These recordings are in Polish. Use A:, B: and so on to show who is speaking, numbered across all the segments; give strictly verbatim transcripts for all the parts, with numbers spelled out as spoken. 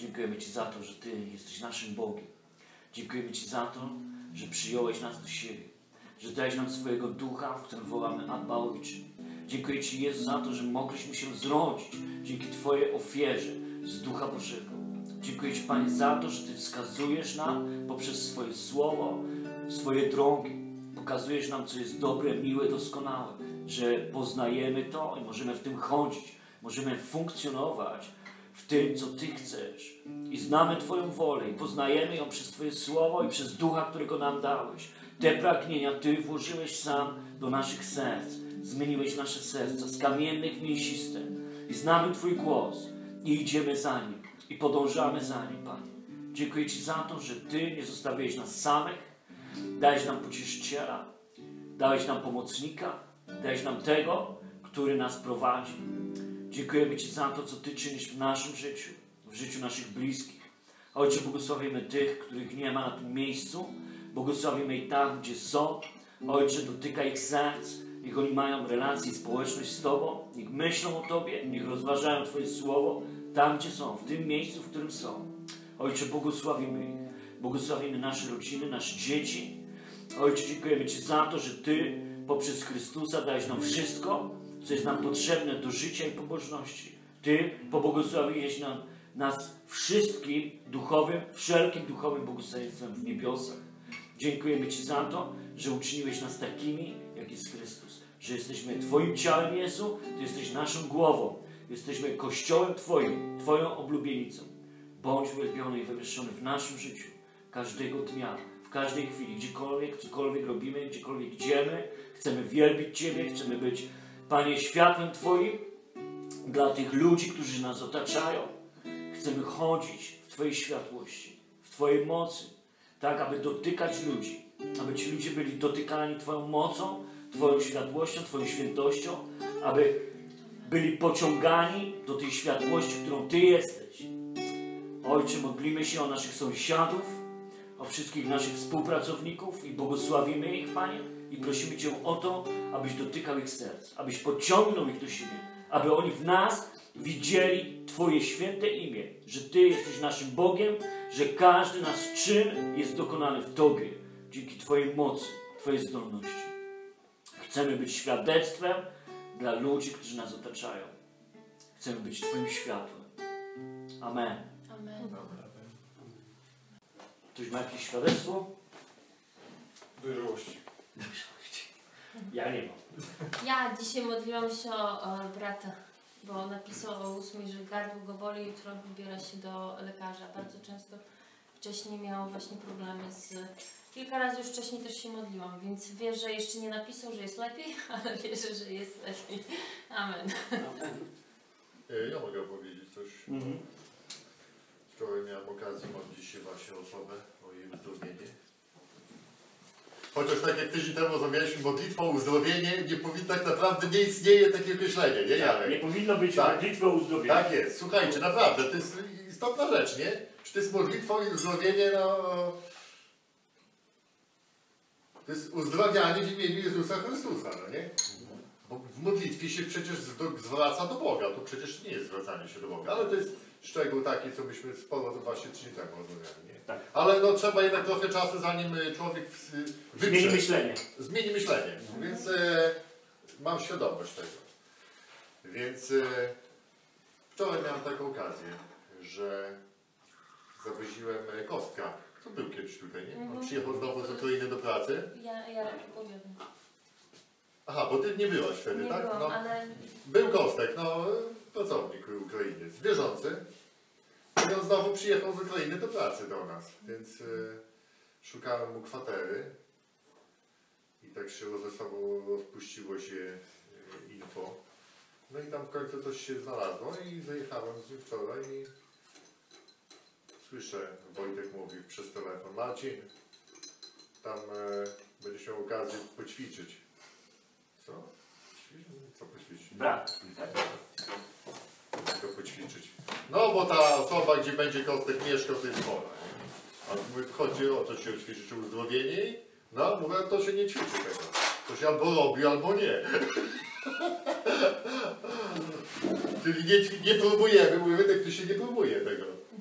A: dziękujemy Ci za to, że Ty jesteś naszym Bogiem. Dziękujemy Ci za to, że przyjąłeś nas do siebie, że dałeś nam swojego ducha, w którym wołamy Abba Ojcze. Dziękuję Ci, Jezu, za to, że mogliśmy się zrodzić dzięki Twojej ofierze z Ducha Bożego. Dziękuję Ci, Panie, za to, że Ty wskazujesz nam poprzez swoje słowo, swoje drogi. Pokazujesz nam, co jest dobre, miłe, doskonałe, że poznajemy to i możemy w tym chodzić, możemy funkcjonować w tym, co Ty chcesz. I znamy Twoją wolę i poznajemy ją przez Twoje słowo i przez Ducha, którego nam dałeś. Te pragnienia Ty włożyłeś sam do naszych serc. Zmieniłeś nasze serca z kamiennych w mięsiste. I znamy Twój głos i idziemy za Nim. I podążamy za Nim, Panie. Dziękuję Ci za to, że Ty nie zostawiłeś nas samych. Dałeś nam pocieszyciela. Dałeś nam pomocnika. Dałeś nam tego, który nas prowadzi. Dziękujemy Ci za to, co Ty czynisz w naszym życiu, w życiu naszych bliskich. Ojcze, błogosławimy tych, których nie ma na tym miejscu. Błogosławimy ich tam, gdzie są. Ojcze, dotyka ich serc. Niech oni mają relację i społeczność z Tobą. Niech myślą o Tobie. Niech rozważają Twoje słowo tam, gdzie są. W tym miejscu, w którym są. Ojcze, błogosławimy ich. Błogosławimy nasze rodziny, nasze dzieci. Ojcze, dziękujemy Ci za to, że Ty poprzez Chrystusa dałeś nam wszystko, co jest nam potrzebne do życia i pobożności. Ty pobłogosławiłeś nam, nas wszystkim duchowym, wszelkim duchowym błogosławieństwem w niebiosach. Dziękujemy Ci za to, że uczyniłeś nas takimi, jak jest Chrystus. Że jesteśmy Twoim ciałem, Jezu, Ty jesteś naszą głową. Jesteśmy Kościołem Twoim, Twoją oblubienicą. Bądź uwielbiony i wywyższony w naszym życiu, każdego dnia, w każdej chwili, gdziekolwiek, cokolwiek robimy, gdziekolwiek idziemy. Chcemy wielbić Ciebie, chcemy być, Panie, światłem Twoim dla tych ludzi, którzy nas otaczają. Chcemy chodzić w Twojej światłości, w Twojej mocy, tak, aby dotykać ludzi, aby ci ludzie byli dotykani Twoją mocą, Twoją światłością, Twoją świętością, aby byli pociągani do tej światłości, którą Ty jesteś. Ojcze, modlimy się o naszych sąsiadów, o wszystkich naszych współpracowników i błogosławimy ich, Panie, i prosimy Cię o to, abyś dotykał ich serc, abyś pociągnął ich do siebie, aby oni w nas widzieli Twoje święte imię, że Ty jesteś naszym Bogiem, że każdy nasz czyn jest dokonany w Tobie, dzięki Twojej mocy, Twojej zdolności. Chcemy być świadectwem dla ludzi, którzy nas otaczają. Chcemy być Twoim światłem. Amen.
B: Amen.
A: Ktoś ma jakieś świadectwo?
C: Dojrzałości.
A: Ja nie mam.
B: Ja dzisiaj modliłam się o, o brata, bo napisał o ósmej, że gardło go boli i jutro wybiera się do lekarza. Bardzo często wcześniej miał właśnie problemy z... Kilka razy już wcześniej też się modliłam, więc wierzę, że jeszcze nie napisał, że jest lepiej, ale wierzę, że jest lepiej. Amen.
A: Amen.
C: Ja mogę powiedzieć coś.
A: Mhm.
C: Wczoraj miałem okazję modlić się właśnie o osobę, o jej uzdrowienie. Chociaż tak jak tydzień temu rozmawialiśmy, modlitwa o uzdrowienie, nie powinno, tak naprawdę nie istnieje takie określenie, nie Jarek?
A: Nie powinno być
C: Tak.
A: modlitwy o uzdrowienie.
C: Tak jest, słuchajcie, naprawdę, to jest istotna rzecz, nie? Czy to jest modlitwa o uzdrowienie, no... To jest uzdrawianie w imieniu Jezusa Chrystusa, no nie? Bo w modlitwie się przecież zwraca do Boga, to przecież nie jest zwracanie się do Boga, ale to jest szczegół taki, co byśmy sporo właśnie tydzień temu rozmawiali, nie?
A: Tak.
C: Ale no trzeba jednak trochę czasu, zanim człowiek wyprze,
A: Zmieni myślenie.
C: Zmieni myślenie, mhm. Więc e, mam świadomość tego. Więc e, wczoraj miałem taką okazję, że zawoziłem Kostka. To był kiedyś tutaj, nie? On
B: Mhm.
C: przyjechał znowu z Ukrainy do pracy.
B: Ja, ja powiem.
C: Aha, bo ty nie byłaś wtedy,
B: Nie
C: tak?
B: byłam,
C: No,
B: ale...
C: był Kostek, no, pracownik Ukrainiec, wierzący. I on znowu przyjechał z Ukrainy do pracy do nas, więc y, szukałem mu kwatery. I tak się rozesłało, rozpuściło się y, info. No i tam w końcu coś się znalazło i zajechałem z nim wczoraj i słyszę, Wojtek mówi przez telefon: Marcin, tam e, będziesz miał okazję poćwiczyć. Co? Co poćwiczyć?
A: Brat.
C: Tylko poćwiczyć. No bo ta osoba, gdzie będzie Kostek mieszkał, to jest chora. A mówię, chodzi o to, się ćwiczyć uzdrowienie. No, mówię, to się nie ćwiczy tego. To się albo robi, albo nie. Czyli nie, nie próbujemy, mówię, tak to się nie próbuje tego.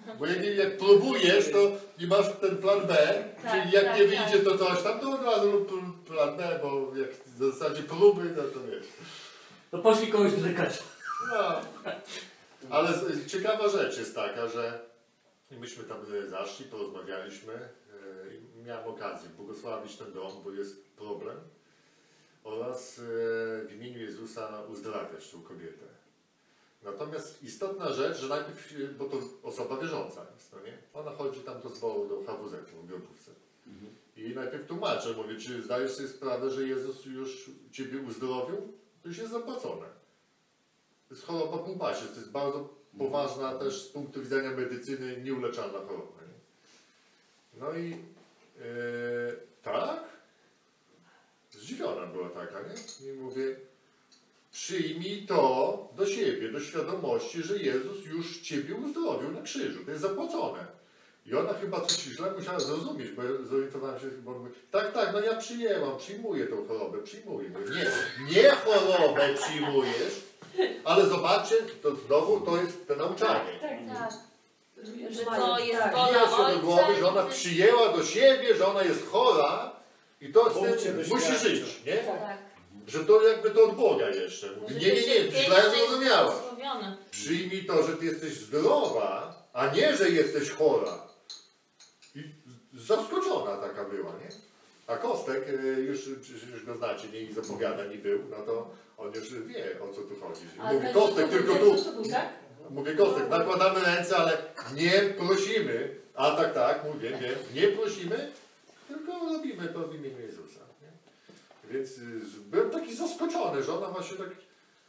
C: Bo jak, jak próbujesz, to i masz ten plan B,
B: Tak,
C: czyli jak
B: tak,
C: nie
B: tak.
C: wyjdzie to coś tam, to od razu lub plan B, bo jak w zasadzie próby, no to wiesz.
A: To poszli kogoś do lekarza.
C: No. Ale z- ciekawa rzecz jest taka, że myśmy tam e, zaszli, porozmawialiśmy e, i miałem okazję błogosławić ten dom, bo jest problem oraz e, w imieniu Jezusa uzdrawiać tą kobietę. Natomiast istotna rzecz, że najpierw, e, bo to osoba wierząca jest, no nie? Ona chodzi tam do zboru, do H W Z-u w Grobówce.
A: Mhm.
C: I najpierw tłumaczę, mówię, czy zdajesz sobie sprawę, że Jezus już Ciebie uzdrowił? To już jest zapłacone. To jest choroba półpasiec, to jest bardzo poważna też z punktu widzenia medycyny nieuleczalna choroba. Nie? No i yy, tak, zdziwiona była taka, nie? I mówię, przyjmij to do siebie, do świadomości, że Jezus już Ciebie uzdrowił na krzyżu, to jest zapłacone. I ona chyba coś źle musiała zrozumieć, bo ja zorientowałem się, bo mówię, tak, tak, no ja przyjęłam, przyjmuję tą chorobę, przyjmuję. Mówię, nie, nie chorobę przyjmujesz, ale zobaczcie, to znowu to jest to nauczanie.
B: Tak, tak. Że
D: Mają,
B: to jest
D: tak.
B: wola
C: Bije się do głowy,
B: Ojca.
C: że ona przyjęła do siebie, że ona jest chora i to z
E: Bóg cię
C: tym musi
E: doświadczył.
C: żyć, nie?
B: Tak.
C: Że to jakby to od Boga jeszcze. Mówi, nie, nie, nie, źle zrozumiałaś. Przyjmij to, że Ty jesteś zdrowa, a nie, że jesteś chora. I zaskoczona taka była, nie? A Kostek, y, już przecież go znacie, nie? I z opowiadań był, no to on już wie, o co tu chodzi. Mówi, Kostek, tylko tu,
D: To był, tak?
C: mówię, Kostek, nakładamy ręce, ale nie prosimy. A tak, tak, mówię, wiem, nie prosimy, tylko robimy to w imieniu Jezusa. Nie? Więc y, byłem taki zaskoczony, że ona właśnie tak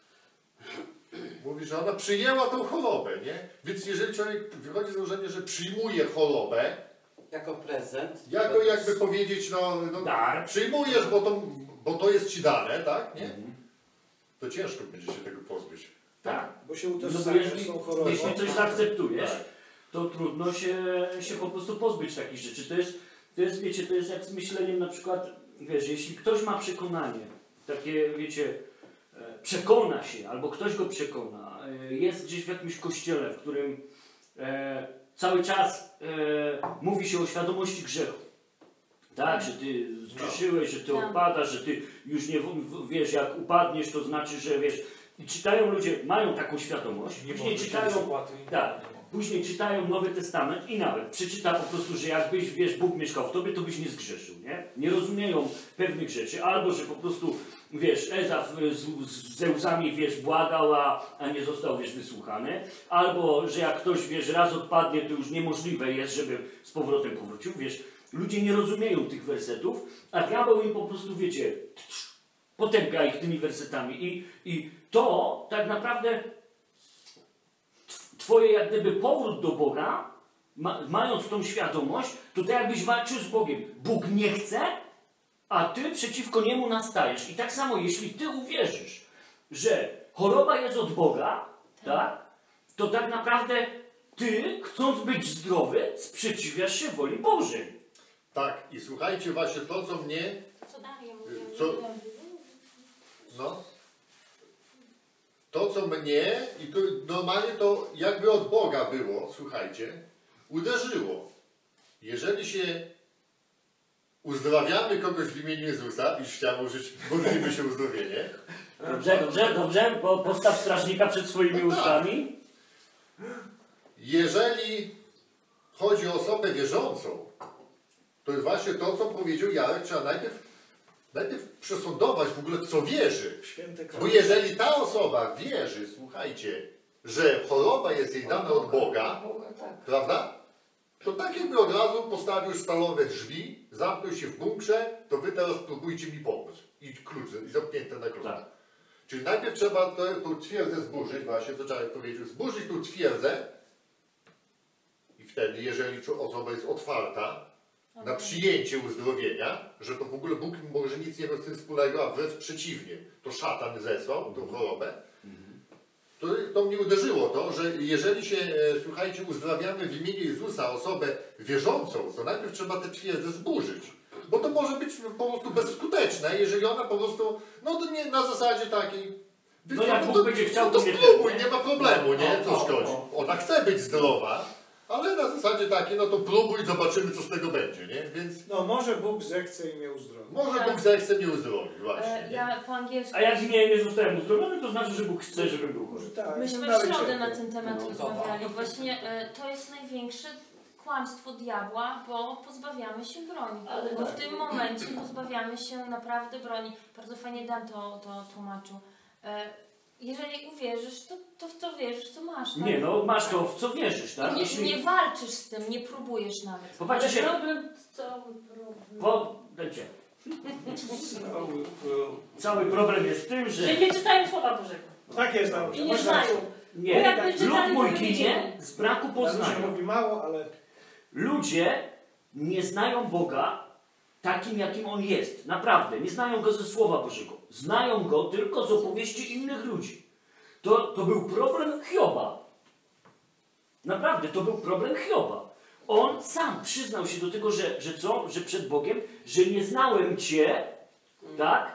C: mówi, że ona przyjęła tą chorobę, nie? Więc jeżeli człowiek wychodzi z założenia, że przyjmuje chorobę,
E: Jako prezent.
C: jako jakby powiedzieć, no, no
A: Dar.
C: przyjmujesz, bo to, bo to jest ci dane, tak, nie?
A: Mhm.
C: To ciężko będzie się tego pozbyć.
A: Tak.
E: Bo się
A: No bo
E: utożsamiasz
A: jeśli,
E: z tą chorobą.
A: jeśli coś zaakceptujesz,
C: Tak.
A: to trudno się, się po prostu pozbyć takich rzeczy. To jest, to jest, wiecie, to jest jak z myśleniem na przykład, wiesz, jeśli ktoś ma przekonanie, takie, wiecie, e, przekona się, albo ktoś go przekona, e, jest gdzieś w jakimś kościele, w którym e, cały czas e, mówi się o świadomości grzechu. Tak, że ty zgrzeszyłeś, że ty
B: Tak.
A: odpadasz, że ty już nie w- w- wiesz, jak upadniesz, to znaczy, że wiesz. I czytają ludzie, mają taką świadomość, później czytają, tak, później czytają Nowy Testament i nawet przeczyta po prostu, że jakbyś, wiesz, Bóg mieszkał w tobie, to byś nie zgrzeszył, nie? Nie rozumieją pewnych rzeczy, albo że po prostu, wiesz, Ezaf z, z Zeusami, wiesz, błagał, a, a nie został, wiesz, wysłuchany, albo że jak ktoś, wiesz, raz odpadnie, to już niemożliwe jest, żeby z powrotem powrócił, wiesz. Ludzie nie rozumieją tych wersetów, a diabeł im po prostu, wiecie, potępia ich tymi wersetami. I, i to tak naprawdę tw- twoje jak gdyby powrót do Boga, ma, mając tą świadomość, to tak jakbyś walczył z Bogiem. Bóg nie chce, a ty przeciwko niemu nastajesz. I tak samo, jeśli ty uwierzysz, że choroba jest od Boga, tak, to tak naprawdę ty, chcąc być zdrowy, sprzeciwiasz się woli Bożej.
C: Tak, i słuchajcie właśnie to, co mnie,
B: Co dalej mówię?
C: Co? no, to, co mnie, i to normalnie to jakby od Boga było, słuchajcie, uderzyło. Jeżeli się uzdrawiamy kogoś w imieniu Jezusa, już chciałem użyć, modlimy się uzdrowienie,
A: Dobrze, dobrze, dobrze. Po, postaw strażnika przed swoimi
C: No tak.
A: ustami.
C: jeżeli chodzi o osobę wierzącą, to jest właśnie to, co powiedział Jarek, trzeba najpierw, najpierw przesądować w ogóle, co wierzy.
E: Święty
C: Bo jeżeli ta osoba wierzy, słuchajcie, że choroba jest jej dana od Boga,
D: Boga, tak.
C: prawda? To tak jakby od razu postawił stalowe drzwi, zamknął się w bunkrze, to wy teraz próbujcie mi pomóc. I klucz, i zamknięte na klucz.
A: Tak.
C: Czyli najpierw trzeba tę tą twierdzę zburzyć, właśnie co Czarek powiedział, zburzyć tą twierdzę i wtedy, jeżeli osoba jest otwarta na przyjęcie uzdrowienia, że to w ogóle Bóg może nic nie ma z tym wspólnego, a wręcz przeciwnie, to szatan zesłał tą chorobę, to, to mnie uderzyło to, że jeżeli się, e, słuchajcie, uzdrawiamy w imieniu Jezusa osobę wierzącą, to najpierw trzeba tę twierdzę zburzyć. Bo to może być po prostu bezskuteczne, jeżeli ona po prostu, no to nie na zasadzie takiej.
A: No jak
C: no
A: Bóg
C: to,
A: będzie chciał,
C: no
A: to
C: to
A: nie
C: spróbuj,
A: ten, nie?
C: nie ma problemu, nie?
A: No,
C: Co
A: no,
C: szkodzi?
A: no.
C: Ona chce być zdrowa, Ale na zasadzie takiej, no to próbuj, zobaczymy co z tego będzie, nie? Więc
D: No może Bóg zechce i mnie uzdrowi.
C: może
B: Tak.
C: Bóg zechce mnie uzdrowić, właśnie.
B: E,
C: Nie?
B: Ja po angielsku...
A: A jak nie, nie zostałem uzdrowiony, to znaczy, że Bóg chce, żebym był chory.
D: Może tak.
B: Myśmy
D: no,
B: w środę
D: cierpię.
B: na ten temat
E: No,
B: rozmawiali. Właśnie e, to jest największe kłamstwo diabła, bo pozbawiamy się broni.
A: Ale
B: Bo w
A: tak.
B: tym momencie pozbawiamy się naprawdę broni. Bardzo fajnie Dan to, to tłumaczył. E, jeżeli uwierzysz, to, to w to wierzysz, co masz. Tak?
A: Nie, no masz to, w co wierzysz, tak?
B: Nie,
A: Jeśli...
B: nie walczysz z tym, nie próbujesz nawet.
A: Popatrzcie się,
E: Problem, cały problem.
A: po... dajcie.
D: Cały, e,
A: Cały problem jest w tym, że...
E: Że nie czytają Słowa Bożego.
D: Tak jest,
E: I
D: dobrze.
E: nie
D: Można-
E: znają. Bo
A: Nie,
E: jakby
A: lud
E: czytali,
A: mój
E: to by
A: ginie
E: wiedzieli.
A: z braku
D: Danusia
A: poznania.
D: mówi mało, ale
A: Ludzie nie znają Boga takim, jakim On jest. Naprawdę. Nie znają Go ze Słowa Bożego. Znają Go tylko z opowieści innych ludzi. To, to był problem Hioba. Naprawdę, to był problem Hioba. On sam przyznał się do tego, że, że co? Że przed Bogiem, że nie znałem Cię, tak?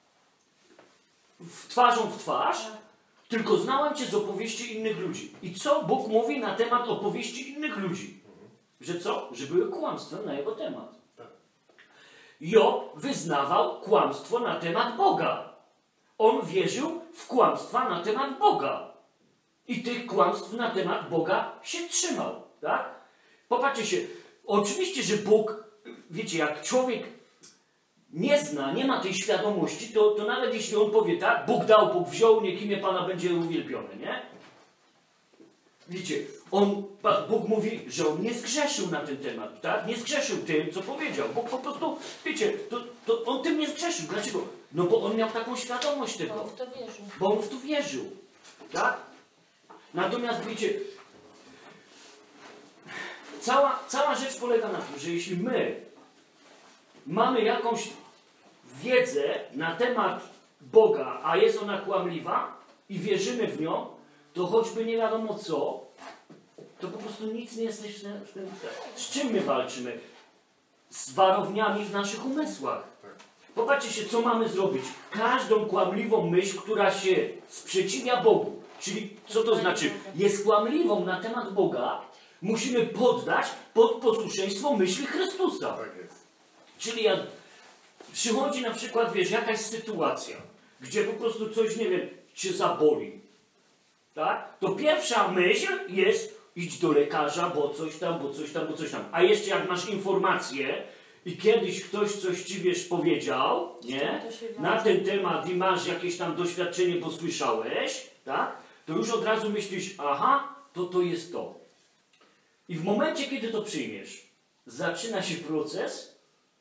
A: W twarzą w twarz, tylko znałem Cię z opowieści innych ludzi. I co Bóg mówi na temat opowieści innych ludzi? Że co? Że były kłamstwem na jego temat.
C: Tak.
A: Job wyznawał kłamstwo na temat Boga. On wierzył w kłamstwa na temat Boga. I tych kłamstw na temat Boga się trzymał. Tak? Popatrzcie się. Oczywiście, że Bóg, wiecie, jak człowiek nie zna, nie ma tej świadomości, to, to nawet jeśli on powie tak, Bóg dał, Bóg wziął, niech imię Pana będzie uwielbione, nie? Wiecie, on, Pa- Bóg mówi, że on nie zgrzeszył na ten temat, tak? Nie zgrzeszył tym, co powiedział. Bóg po prostu, wiecie, to, to on tym nie zgrzeszył. Dlaczego? No bo on miał taką świadomość
B: Bo
A: tego.
B: w to wierzył.
A: Bo on w to wierzył. Tak? Natomiast wiecie, cała, cała rzecz polega na tym, że jeśli my mamy jakąś wiedzę na temat Boga, a jest ona kłamliwa i wierzymy w nią, to choćby nie wiadomo co, to po prostu nic nie jesteś w tym. w tym- Z czym my walczymy? Z warowniami w naszych umysłach. Popatrzcie się, co mamy zrobić. Każdą kłamliwą myśl, która się sprzeciwia Bogu, czyli co to znaczy? Jest kłamliwą na temat Boga, musimy poddać pod posłuszeństwo myśli Chrystusa.
C: Tak jest.
A: Czyli jak przychodzi na przykład, wiesz, jakaś sytuacja, gdzie po prostu coś, nie wiem, cię zaboli, tak? To pierwsza myśl jest idź do lekarza, bo coś tam, bo coś tam, bo coś tam. A jeszcze jak masz informację i kiedyś ktoś coś ci, wiesz, powiedział, nie?
B: To się
A: Na ten temat i masz jakieś tam doświadczenie, bo słyszałeś, tak? To już od razu myślisz, aha, to to jest to. I w momencie, kiedy to przyjmiesz, zaczyna się proces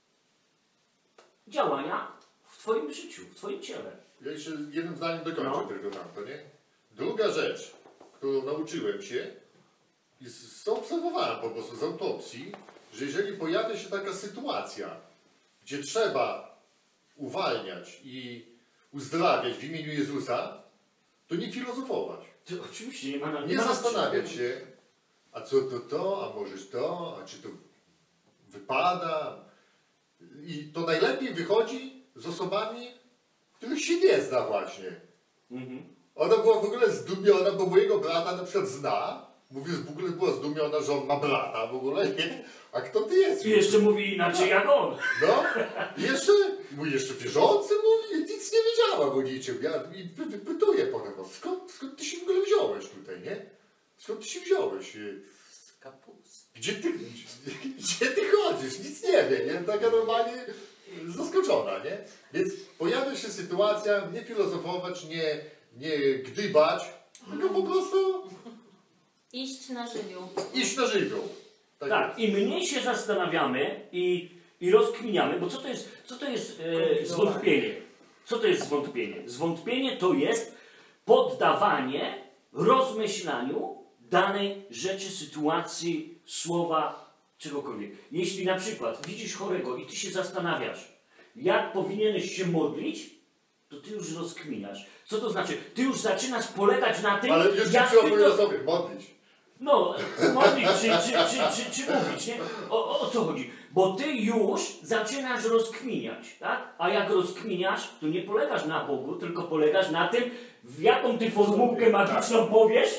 A: działania w twoim życiu, w twoim ciele.
C: Ja jeszcze jednym zdaniem dokończę
A: No.
C: tylko tamto, nie? Druga rzecz, którą nauczyłem się i z- zaobserwowałem po prostu z autopsji, że jeżeli pojawia się taka sytuacja, gdzie trzeba uwalniać i uzdrawiać w imieniu Jezusa, to nie filozofować.
A: To oczywiście nie ma na
C: Nie
A: ma na
C: zastanawiać
A: czym.
C: się, a co to to, a możesz to, a czy to wypada. I to najlepiej wychodzi z osobami, których się nie zna właśnie.
A: Mhm.
C: Ona była w ogóle zdumiona, bo mojego brata na przykład zna. Mówię, w ogóle była zdumiona, że on ma brata w ogóle, nie? A kto ty jest?
A: I jeszcze mówi inaczej jak on.
C: No, i jeszcze, mój jeszcze wierzący mówi, nic nie wiedziałam o niczym. Ja i py- py- pytuję potem, no, skąd, skąd ty się w ogóle wziąłeś tutaj, nie? Skąd ty się wziąłeś?
E: Z kapusty.
C: Gdzie ty, gdzie, gdzie ty chodzisz? Nic nie wie, nie? Taka normalnie zaskoczona, nie? Więc pojawia się sytuacja, nie filozofować, nie, nie gdybać, tylko po prostu
B: Iść na żywioł.
C: iść na żywioł. Tak,
A: Tak, i mniej się zastanawiamy i, i rozkminiamy, bo co to jest, co to jest e, zwątpienie? Co to jest zwątpienie? Zwątpienie to jest poddawanie rozmyślaniu danej rzeczy, sytuacji, słowa, czegokolwiek. Jeśli na przykład widzisz chorego i ty się zastanawiasz, jak powinieneś się modlić, to ty już rozkminiasz. Co to znaczy? Ty już zaczynasz polegać na tym,
C: Ale już
A: jak
C: ci
A: ty
C: opowiada
A: to...
C: sobie, modlić.
A: No, modlić czy, czy, czy, czy, czy mówić, nie? O, o co chodzi? Bo ty już zaczynasz rozkminiać, tak? A jak rozkminiasz, to nie polegasz na Bogu, tylko polegasz na tym, w jaką ty formułkę magiczną powiesz,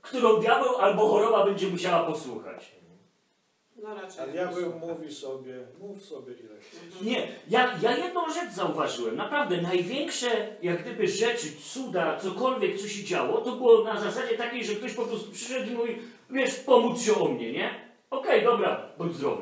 A: którą diabeł albo choroba będzie musiała posłuchać.
E: No raczej.
D: A diabeł mówi sobie, mów sobie ile chcesz.
A: Nie, ja, ja jedną rzecz zauważyłem. Naprawdę, największe jak gdyby rzeczy, cuda, cokolwiek, co się działo, to było na zasadzie takiej, że ktoś po prostu przyszedł i mówi, wiesz, pomódl się o mnie, nie? Okej, okay, dobra, bądź zdrowy.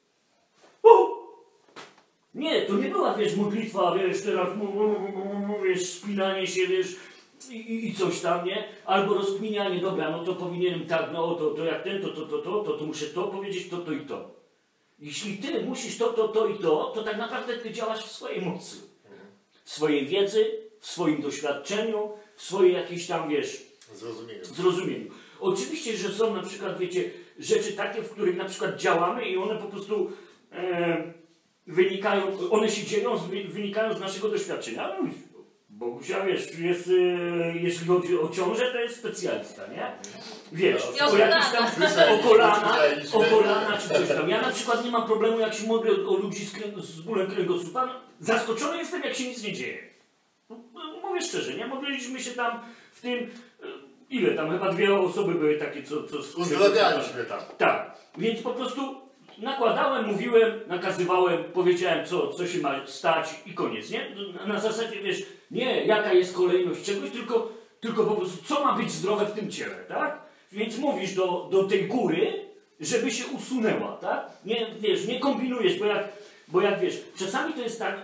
A: U! Nie, to nie była, wiesz, modlitwa, wiesz, teraz, wiesz, spinanie się, wiesz, i, i coś tam, nie? Albo rozkminianie, dobra, no to powinienem tak, no to, to jak ten, to, to, to, to, to, to muszę to powiedzieć, to, to i to. Jeśli ty musisz to, to, to i to, to tak naprawdę ty działasz w swojej mocy. W swojej wiedzy, w swoim doświadczeniu, w swojej jakiejś tam, wiesz,
C: Zrozumieniu.
A: zrozumieniu. Oczywiście, że są na przykład, wiecie, rzeczy takie, w których na przykład działamy i one po prostu e, wynikają, one się dzieją, z, wynikają z naszego doświadczenia. No, Bogusia, wiesz, jest, e, jeśli chodzi o ciążę, to jest specjalista, nie? Wiesz,
B: I o
A: o jakieś tam,
C: Słyszeliśmy,
A: o kolana,
C: słyszeliśmy.
A: o kolana czy coś tam. Ja na przykład nie mam problemu, jak się modlę o, o ludzi z, kręg, z bólem kręgosłupa. No, zaskoczony jestem, jak się nic nie dzieje. No, mówię szczerze, nie? Modliliśmy się tam w tym, e, ile tam, chyba dwie osoby były takie, co... co
C: Uzdrawialiśmy tam.
A: Tak, więc po prostu nakładałem, mówiłem, nakazywałem, powiedziałem, co, co się ma stać i koniec, nie? Na, na zasadzie, wiesz, nie jaka jest kolejność czegoś, tylko, tylko po prostu co ma być zdrowe w tym ciele, tak? Więc mówisz do, do tej góry, żeby się usunęła, tak? Nie, wiesz, nie kombinujesz, bo jak, bo jak wiesz, czasami to jest tak,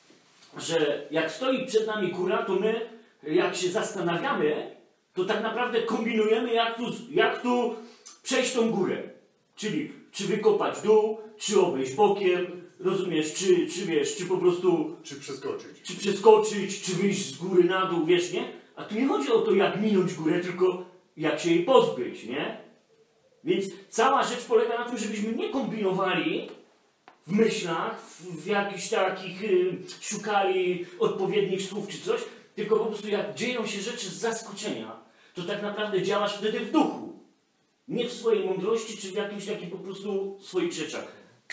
A: że jak stoi przed nami góra, to my, jak się zastanawiamy, to tak naprawdę kombinujemy, jak tu, jak tu przejść tą górę. Czyli czy wykopać dół, czy obejść bokiem, rozumiesz, czy, czy wiesz, czy po prostu...
C: Czy przeskoczyć.
A: Czy przeskoczyć, czy wyjść z góry na dół, wiesz, nie? A tu nie chodzi o to, jak minąć górę, tylko jak się jej pozbyć, nie? Więc cała rzecz polega na tym, żebyśmy nie kombinowali w myślach, w, w jakichś takich, y, szukali odpowiednich słów czy coś, tylko po prostu jak dzieją się rzeczy z zaskoczenia, to tak naprawdę działasz wtedy w duchu. Nie w swojej mądrości, czy w jakimś takim po prostu swoich rzeczach.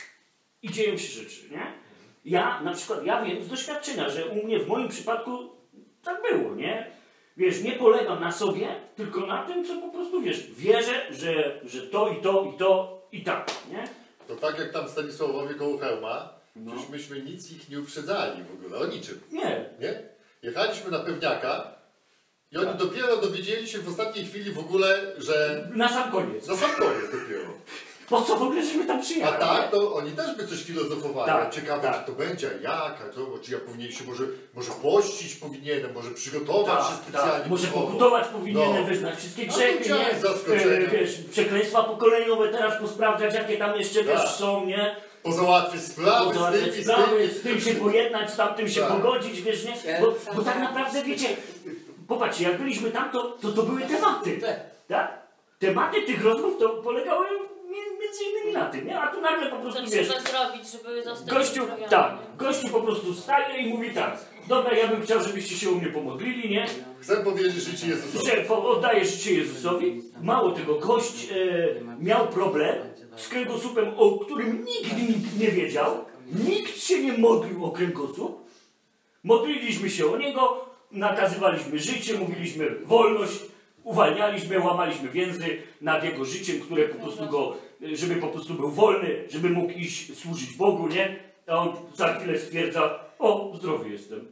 A: I dzieją się rzeczy, nie? Ja, na przykład, ja wiem z doświadczenia, że u mnie w moim przypadku tak było, nie? Wiesz, nie polegam na sobie, tylko na tym, co po prostu, wiesz, wierzę, że, że to i to i to i tak, nie?
C: To tak jak tam Stanisławowie koło hełma,
A: No.
C: przecież myśmy nic ich nie uprzedzali w ogóle, o niczym,
A: Nie.
C: nie? Jechaliśmy na pewniaka i oni
A: Tak.
C: dopiero dowiedzieli się w ostatniej chwili w ogóle, że
A: Na sam koniec.
C: za sam koniec dopiero.
A: Po co w ogóle, żeby tam
C: A
A: przyjechać?
C: tak,
A: nie?
C: to oni też by coś filozofowali.
A: Tak,
C: Ciekawe,
A: tak.
C: czy to będzie, a jak, a to, czy ja powinien się może, może pościć powinienem, może przygotować się
A: Tak,
C: specjalnie.
A: tak. Może
C: duchowo.
A: pokutować powinienem,
C: No.
A: wyznać wszystkie
C: A tu
A: grzechy,
C: chciałem
A: nie?
C: zaskoczenia.
A: E, wiesz, przekleństwa pokoleniowe teraz posprawdzać, jakie tam jeszcze, wiesz,
C: Tak.
A: są, nie?
C: Pozałatwić sprawy z tym
A: Załatwiać
C: i z
A: sprawy,
C: tym. i
A: z tym się pojednać, z tamtym się
C: Tak.
A: pogodzić, wiesz, nie? Bo, bo tak naprawdę, wiecie, popatrzcie, jak byliśmy tam, to, to, to były tematy, tak? Tematy tych rozmów to polegały mi- między innymi na tym, nie? A tu nagle po
B: Co
A: prostu, wiesz,
B: trzeba zrobić, żeby zostać
A: gościu,
B: uzdrowiony,
A: tak,
B: nie?
A: gościu po prostu wstaje i mówi tak, dobra, ja bym chciał, żebyście się u mnie pomodlili, nie?
C: Chcę powiedzieć życie Jezusowi.
A: Że po, oddaje życie Jezusowi. Mało tego, gość e, miał problem z kręgosłupem, o którym nigdy nikt nie wiedział. Nikt się nie modlił o kręgosłup. Modliliśmy się o niego, nakazywaliśmy życie, mówiliśmy wolność, uwalnialiśmy, łamaliśmy więzy nad jego życiem, które po prostu go, żeby po prostu był wolny, żeby mógł iść służyć Bogu, nie? A on za chwilę stwierdza, o, zdrowy jestem.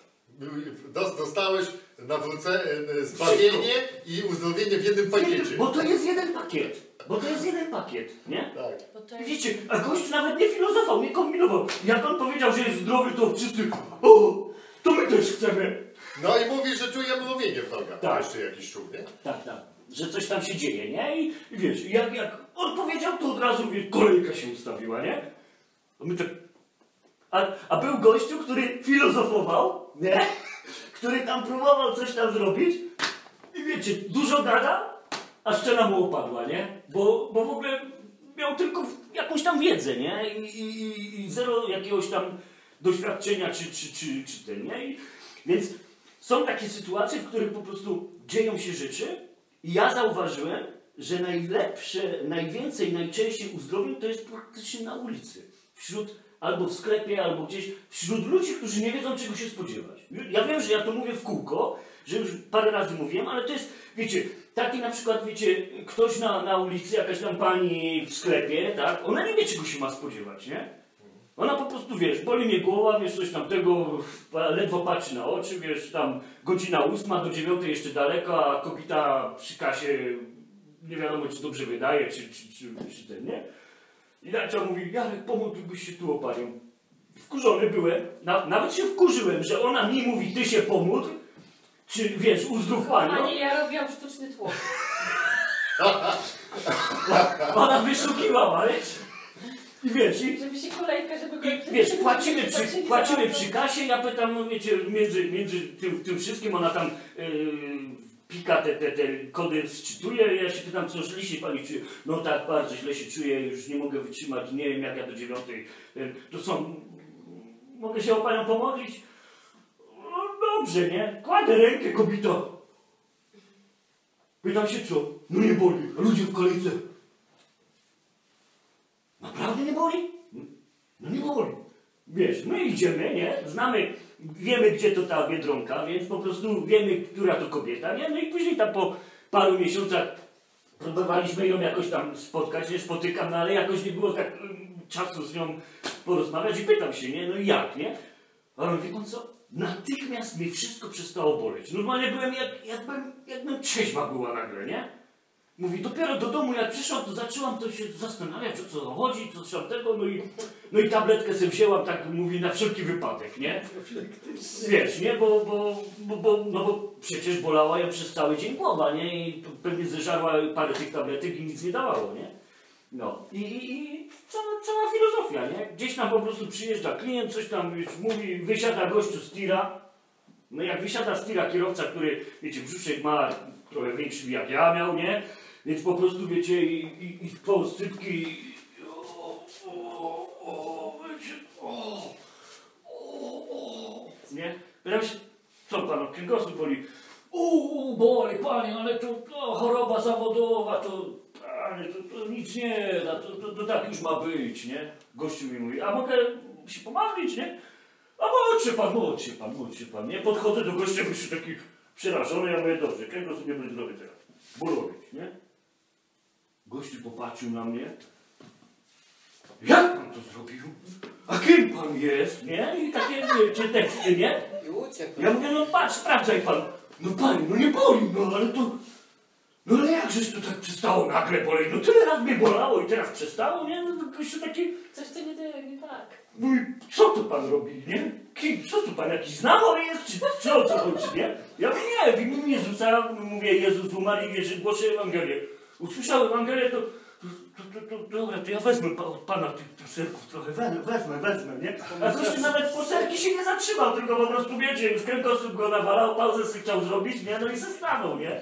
C: Dos- Dostałeś nawrócenie, zbawienie i uzdrowienie w jednym pakiecie.
A: Bo to jest jeden pakiet. Bo to jest jeden pakiet, nie?
C: Tak.
B: Bo to
A: I
B: jest...
A: wiecie, a gość nawet nie filozofował, nie kombinował. Jak on powiedział, że jest zdrowy, to wszyscy, o, to my też chcemy.
C: No i mówi, że czuje mrowienie w nogach.
A: Tak.
C: Jeszcze jakiś czuł, nie?
A: Tak, tak. Że coś tam się dzieje, nie? I, i wiesz, jak, jak on powiedział, to od razu wie, kolejka się ustawiła, nie? A my tak... A, a był gościu, który filozofował, nie? Który tam próbował coś tam zrobić. I wiecie, dużo gada, a szczena mu opadła, nie? Bo, bo w ogóle miał tylko jakąś tam wiedzę, nie? I, i, i zero jakiegoś tam doświadczenia, czy, czy, czy, czy ten, nie? I, więc są takie sytuacje, w których po prostu dzieją się rzeczy i ja zauważyłem, że najlepsze, najwięcej, najczęściej uzdrowień to jest praktycznie na ulicy. Wśród, albo w sklepie, albo gdzieś, wśród ludzi, którzy nie wiedzą, czego się spodziewać. Ja wiem, że ja to mówię w kółko, że już parę razy mówiłem, ale to jest, wiecie, taki na przykład, wiecie, ktoś na, na ulicy, jakaś tam pani w sklepie, tak? Ona nie wie, czego się ma spodziewać, nie? Ona po prostu, wiesz, boli mnie głowa, wiesz, coś tam tego, ledwo patrzy na oczy, wiesz, tam godzina ósma do dziewiątej jeszcze daleko, a kobieta przy kasie nie wiadomo, czy dobrze wydaje, czy, czy, czy, czy ten, nie? I Dacia mówi, Jarek, pomógłbyś się tu o panią. Wkurzony byłem, na, nawet się wkurzyłem, że ona mi mówi, ty się pomódl, czy wiesz, uzdrów panią.
B: Panie, ja robiłam sztuczny tłok.
A: Ona wyszukiwała, wiesz? I wiesz, i,
B: Żeby się kolejka, żeby go...
A: i wiesz, płacimy przy, płacimy przy kasie, ja pytam, no wiecie, między, między tym, tym wszystkim ona tam yy, pika te, te, te kody, sczytuje, ja się pytam, co źle się pani czuje? No tak, bardzo źle się czuję, już nie mogę wytrzymać, nie wiem jak ja do dziewiątej, yy, to są, mogę się o panią pomodlić? No dobrze, nie? Kładę rękę, kobito. Pytam się co? No nie boli, a ludzie w kolejce. Naprawdę nie boli? No nie boli. Wiesz, my idziemy, nie? Znamy, wiemy gdzie to ta Biedronka, więc po prostu wiemy, która to kobieta, nie? No i później tam po paru miesiącach próbowaliśmy ją jakoś tam spotkać, nie spotykam, no ale jakoś nie było tak um, czasu z nią porozmawiać i pytam się, nie? No i jak, nie? A on, wie pan co? Natychmiast mi wszystko przestało boleć. Normalnie byłem jak, jakbym, jakbym trzeźwa była nagle, nie? Mówi, dopiero do domu jak przyszłam, to zaczęłam to się zastanawiać, o co chodzi, co trzeba tego, no i, no i tabletkę sobie wzięłam, tak mówi, na wszelki wypadek, nie? Wiesz, nie, bo, bo, bo, bo, no bo przecież bolała ją przez cały dzień głowa, nie? I pewnie zeżarła parę tych tabletek i nic nie dawało, nie? No i, i, i cała, cała filozofia, nie? Gdzieś tam po prostu przyjeżdża klient, coś tam już mówi, wysiada gościu z tira, no jak wysiada z tira kierowca, który, wiecie, brzuszek ma trochę większy jak ja miał, nie? Więc po prostu, wiecie, i, i, i po sypki, o, o, o, wiecie, o, o, o, nie? Pytam się, co panu, kręgosłup boli? Uuu, boli, panie, ale to, to choroba zawodowa, to, panie, to, to nic nie da, to, to, to tak już ma być, nie? Gościu mi mówi, a mogę się pomodlić, nie? A módl się pan, módl się pan, módl się pan, nie? Podchodzę do gościa, już taki przerażony, ja mówię, dobrze, kręgosłup nie będzie zdrowy teraz, bolować, nie? Gościu popatrzył na mnie. Jak pan to zrobił? A kim pan jest, nie? I takie, wiecie, teksty, nie?
E: I uciekł.
A: Ja mówię, no patrz, sprawdzaj pan. No panie, no nie boli, no ale to... No ale jakżeś to tak przestało nagle boleć? No tyle lat mnie bolało i teraz przestało, nie? No to gościu taki...
B: Coś to nie, nie tak.
A: Mówi, co tu pan robi, nie? Kim? Co tu pan, jakiś znachor jest, czy, czy o co chodzi, nie? Ja mówię, nie, w imieniu Jezusa, mówię, Jezus umarł i wierzy, głoszę Ewangelię. Usłyszał Ewangelię, to, to, to, to, to dobra, to ja wezmę pa, od pana tych, tych serków trochę, wezmę, wezmę, wezmę, nie? A gościu nawet po serki się nie zatrzymał, tylko po prostu, wiecie, już kręgosłup go nawalał, pauzę sobie chciał zrobić, nie? No i se stanął, nie?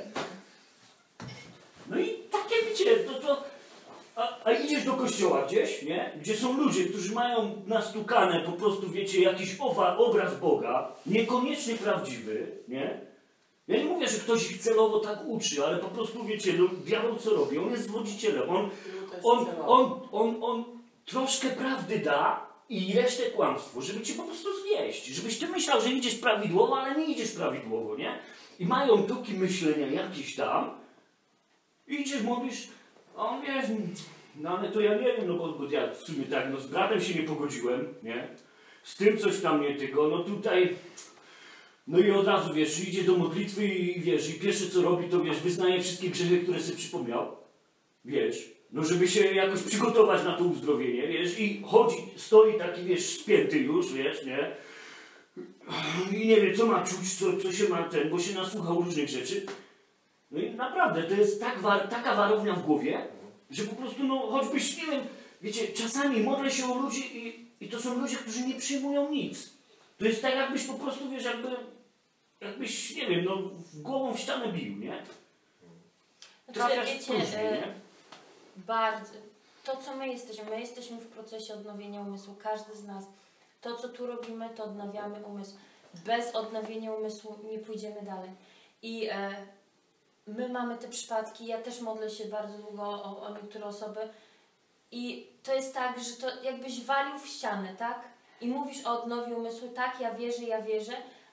A: No i takie, wiecie, to, to a, a idziesz do kościoła gdzieś, nie? Gdzie są ludzie, którzy mają nastukane po prostu, wiecie, jakiś owa, obraz Boga, niekoniecznie prawdziwy, nie? Ja nie mówię, że ktoś ich celowo tak uczy, ale po prostu, wiecie, no, diabeł co robi? On jest zwodzicielem, on, on, on, on, on troszkę prawdy da i resztę kłamstwo, żeby cię po prostu zwieść, żebyś ty myślał, że idziesz prawidłowo, ale nie idziesz prawidłowo, nie? I mają toki myślenia jakieś tam i idziesz, mówisz, a on wiesz, no ale to ja nie wiem, no bo, bo ja w sumie tak, no z bratem się nie pogodziłem, nie? Z tym coś tam nie tego, no tutaj... No i od razu, wiesz, idzie do modlitwy i wiesz, i pierwsze co robi, to wiesz, wyznaje wszystkie grzechy, które sobie przypomniał, wiesz, no żeby się jakoś przygotować na to uzdrowienie, wiesz, i chodzi, stoi taki, wiesz, spięty już, wiesz, nie, i nie wie, co ma czuć, co, co się ma ten, bo się nasłuchał różnych rzeczy. No i naprawdę, to jest tak war, taka warownia w głowie, że po prostu, no, choćbyś, nie wiem, wiecie, czasami modlę się o ludzi i, i to są ludzie, którzy nie przyjmują nic. To jest tak, jakbyś po prostu, wiesz, jakby, jakbyś, nie wiem, no, głową w ścianę bił, nie?
B: Znaczy, wiecie,
A: próżni,
B: e,
A: nie?
B: bardzo, to co my jesteśmy, my jesteśmy w procesie odnowienia umysłu, każdy z nas. To co tu robimy, to odnawiamy umysł. Bez odnowienia umysłu nie pójdziemy dalej. I e, my mamy te przypadki, ja też modlę się bardzo długo o, o niektóre osoby i to jest tak, że to jakbyś walił w ścianę, tak? I mówisz o odnowie umysłu, tak, ja wierzę, ja wierzę,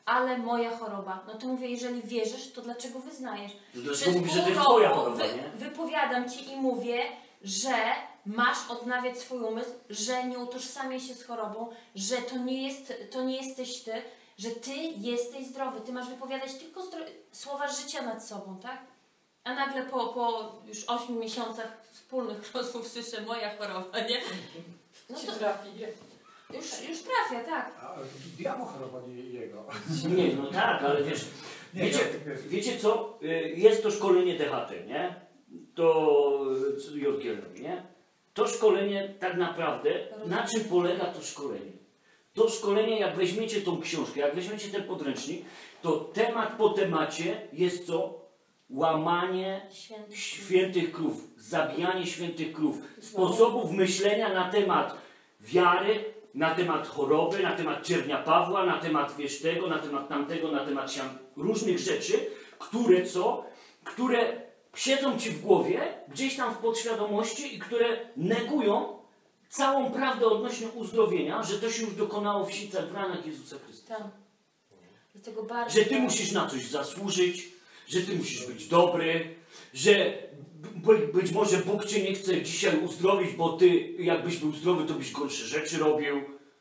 B: ale moja choroba. No to mówię, jeżeli wierzysz, to dlaczego wyznajesz?
A: To dlaczego
B: Przez
A: mówisz, że to
B: pół
A: jest twoja
B: roku
A: choroba,
B: wy,
A: nie?
B: wypowiadam Ci i mówię, że masz odnawiać swój umysł, że nie utożsamiaj się z chorobą, że to nie, jest, to nie jesteś Ty, że Ty jesteś zdrowy. Ty masz wypowiadać tylko słowa życia nad sobą, tak? A nagle po, po już ośmiu miesiącach wspólnych rozmów słyszę moja choroba, nie? No
E: Ci
B: to
E: trafi, nie?
B: już, już trafia, tak.
D: Ale to diabła choroba, nie jego.
A: Nie, no tak, ale wiesz,
D: Nie,
A: wiecie,
D: ja- wiesz.
A: wiecie co? Y, Jest to szkolenie D H T, nie? To y, Jorgiel robi, nie? To szkolenie tak naprawdę, na czym polega to szkolenie? To szkolenie, jak weźmiecie tą książkę, jak weźmiecie ten podręcznik, to temat po temacie jest co? Łamanie
B: Święty.
A: świętych krów, zabijanie świętych krów, sposobów myślenia na temat wiary, na temat choroby, na temat czerwnia Pawła, na temat wiesz tego, na temat tamtego, na temat siam, różnych rzeczy, które co? Które siedzą ci w głowie, gdzieś tam w podświadomości i które negują całą prawdę odnośnie uzdrowienia, że to się już dokonało w sicach w ranach Jezusa Chrystusa.
B: Tam. Dlatego bardzo...
A: Że ty musisz na coś zasłużyć, że ty musisz być dobry, że b- być może Bóg cię nie chce dzisiaj uzdrowić, bo ty jakbyś był zdrowy, to byś gorsze rzeczy robił.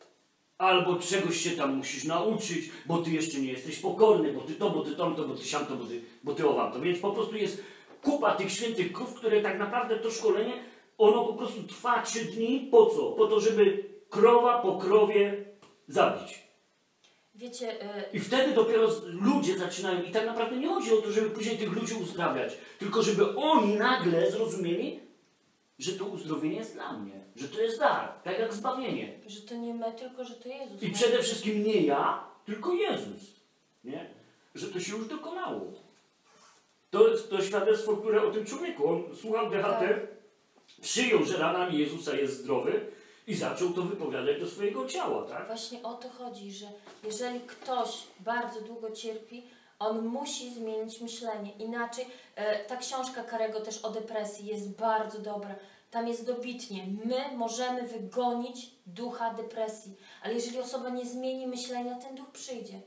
A: Albo czegoś się tam musisz nauczyć, bo ty jeszcze nie jesteś pokorny, bo ty to, bo ty tamto, bo ty siamto, bo ty, bo ty owamto. Więc po prostu jest kupa tych świętych krów, które tak naprawdę to szkolenie, ono po prostu trwa trzy dni. Po co? Po to, żeby krowa po krowie zabić.
B: Wiecie, y,
A: I wtedy dopiero z- ludzie zaczynają, i tak naprawdę nie chodzi o to, żeby później tych ludzi uzdrawiać, tylko żeby oni nagle zrozumieli, że to uzdrowienie jest dla mnie, że to jest dar, tak jak zbawienie.
B: że to nie my, tylko że to Jezus.
A: I przede wszystkim nie ja, tylko Jezus, nie? Że to się już dokonało. To jest to świadectwo, które o tym człowieku, on słuchał D H T, przyjął, że ranami Jezusa jest zdrowy i zaczął to wypowiadać do swojego ciała, tak?
B: Właśnie o to chodzi, że jeżeli ktoś bardzo długo cierpi, on musi zmienić myślenie. Inaczej e, ta książka Karego też o depresji jest bardzo dobra. Tam jest dobitnie. My możemy wygonić ducha depresji. Ale jeżeli osoba nie zmieni myślenia, ten duch przyjdzie.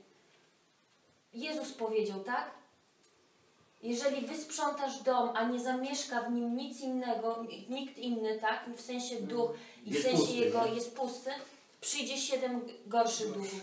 B: Jezus powiedział, tak? Jeżeli wysprzątasz dom, a nie zamieszka w nim nic innego, nikt inny, tak? W sensie duch i w
A: Jest
B: sensie
A: pusty,
B: jego
A: nie?
B: jest pusty, przyjdzie siedem gorszych duchów.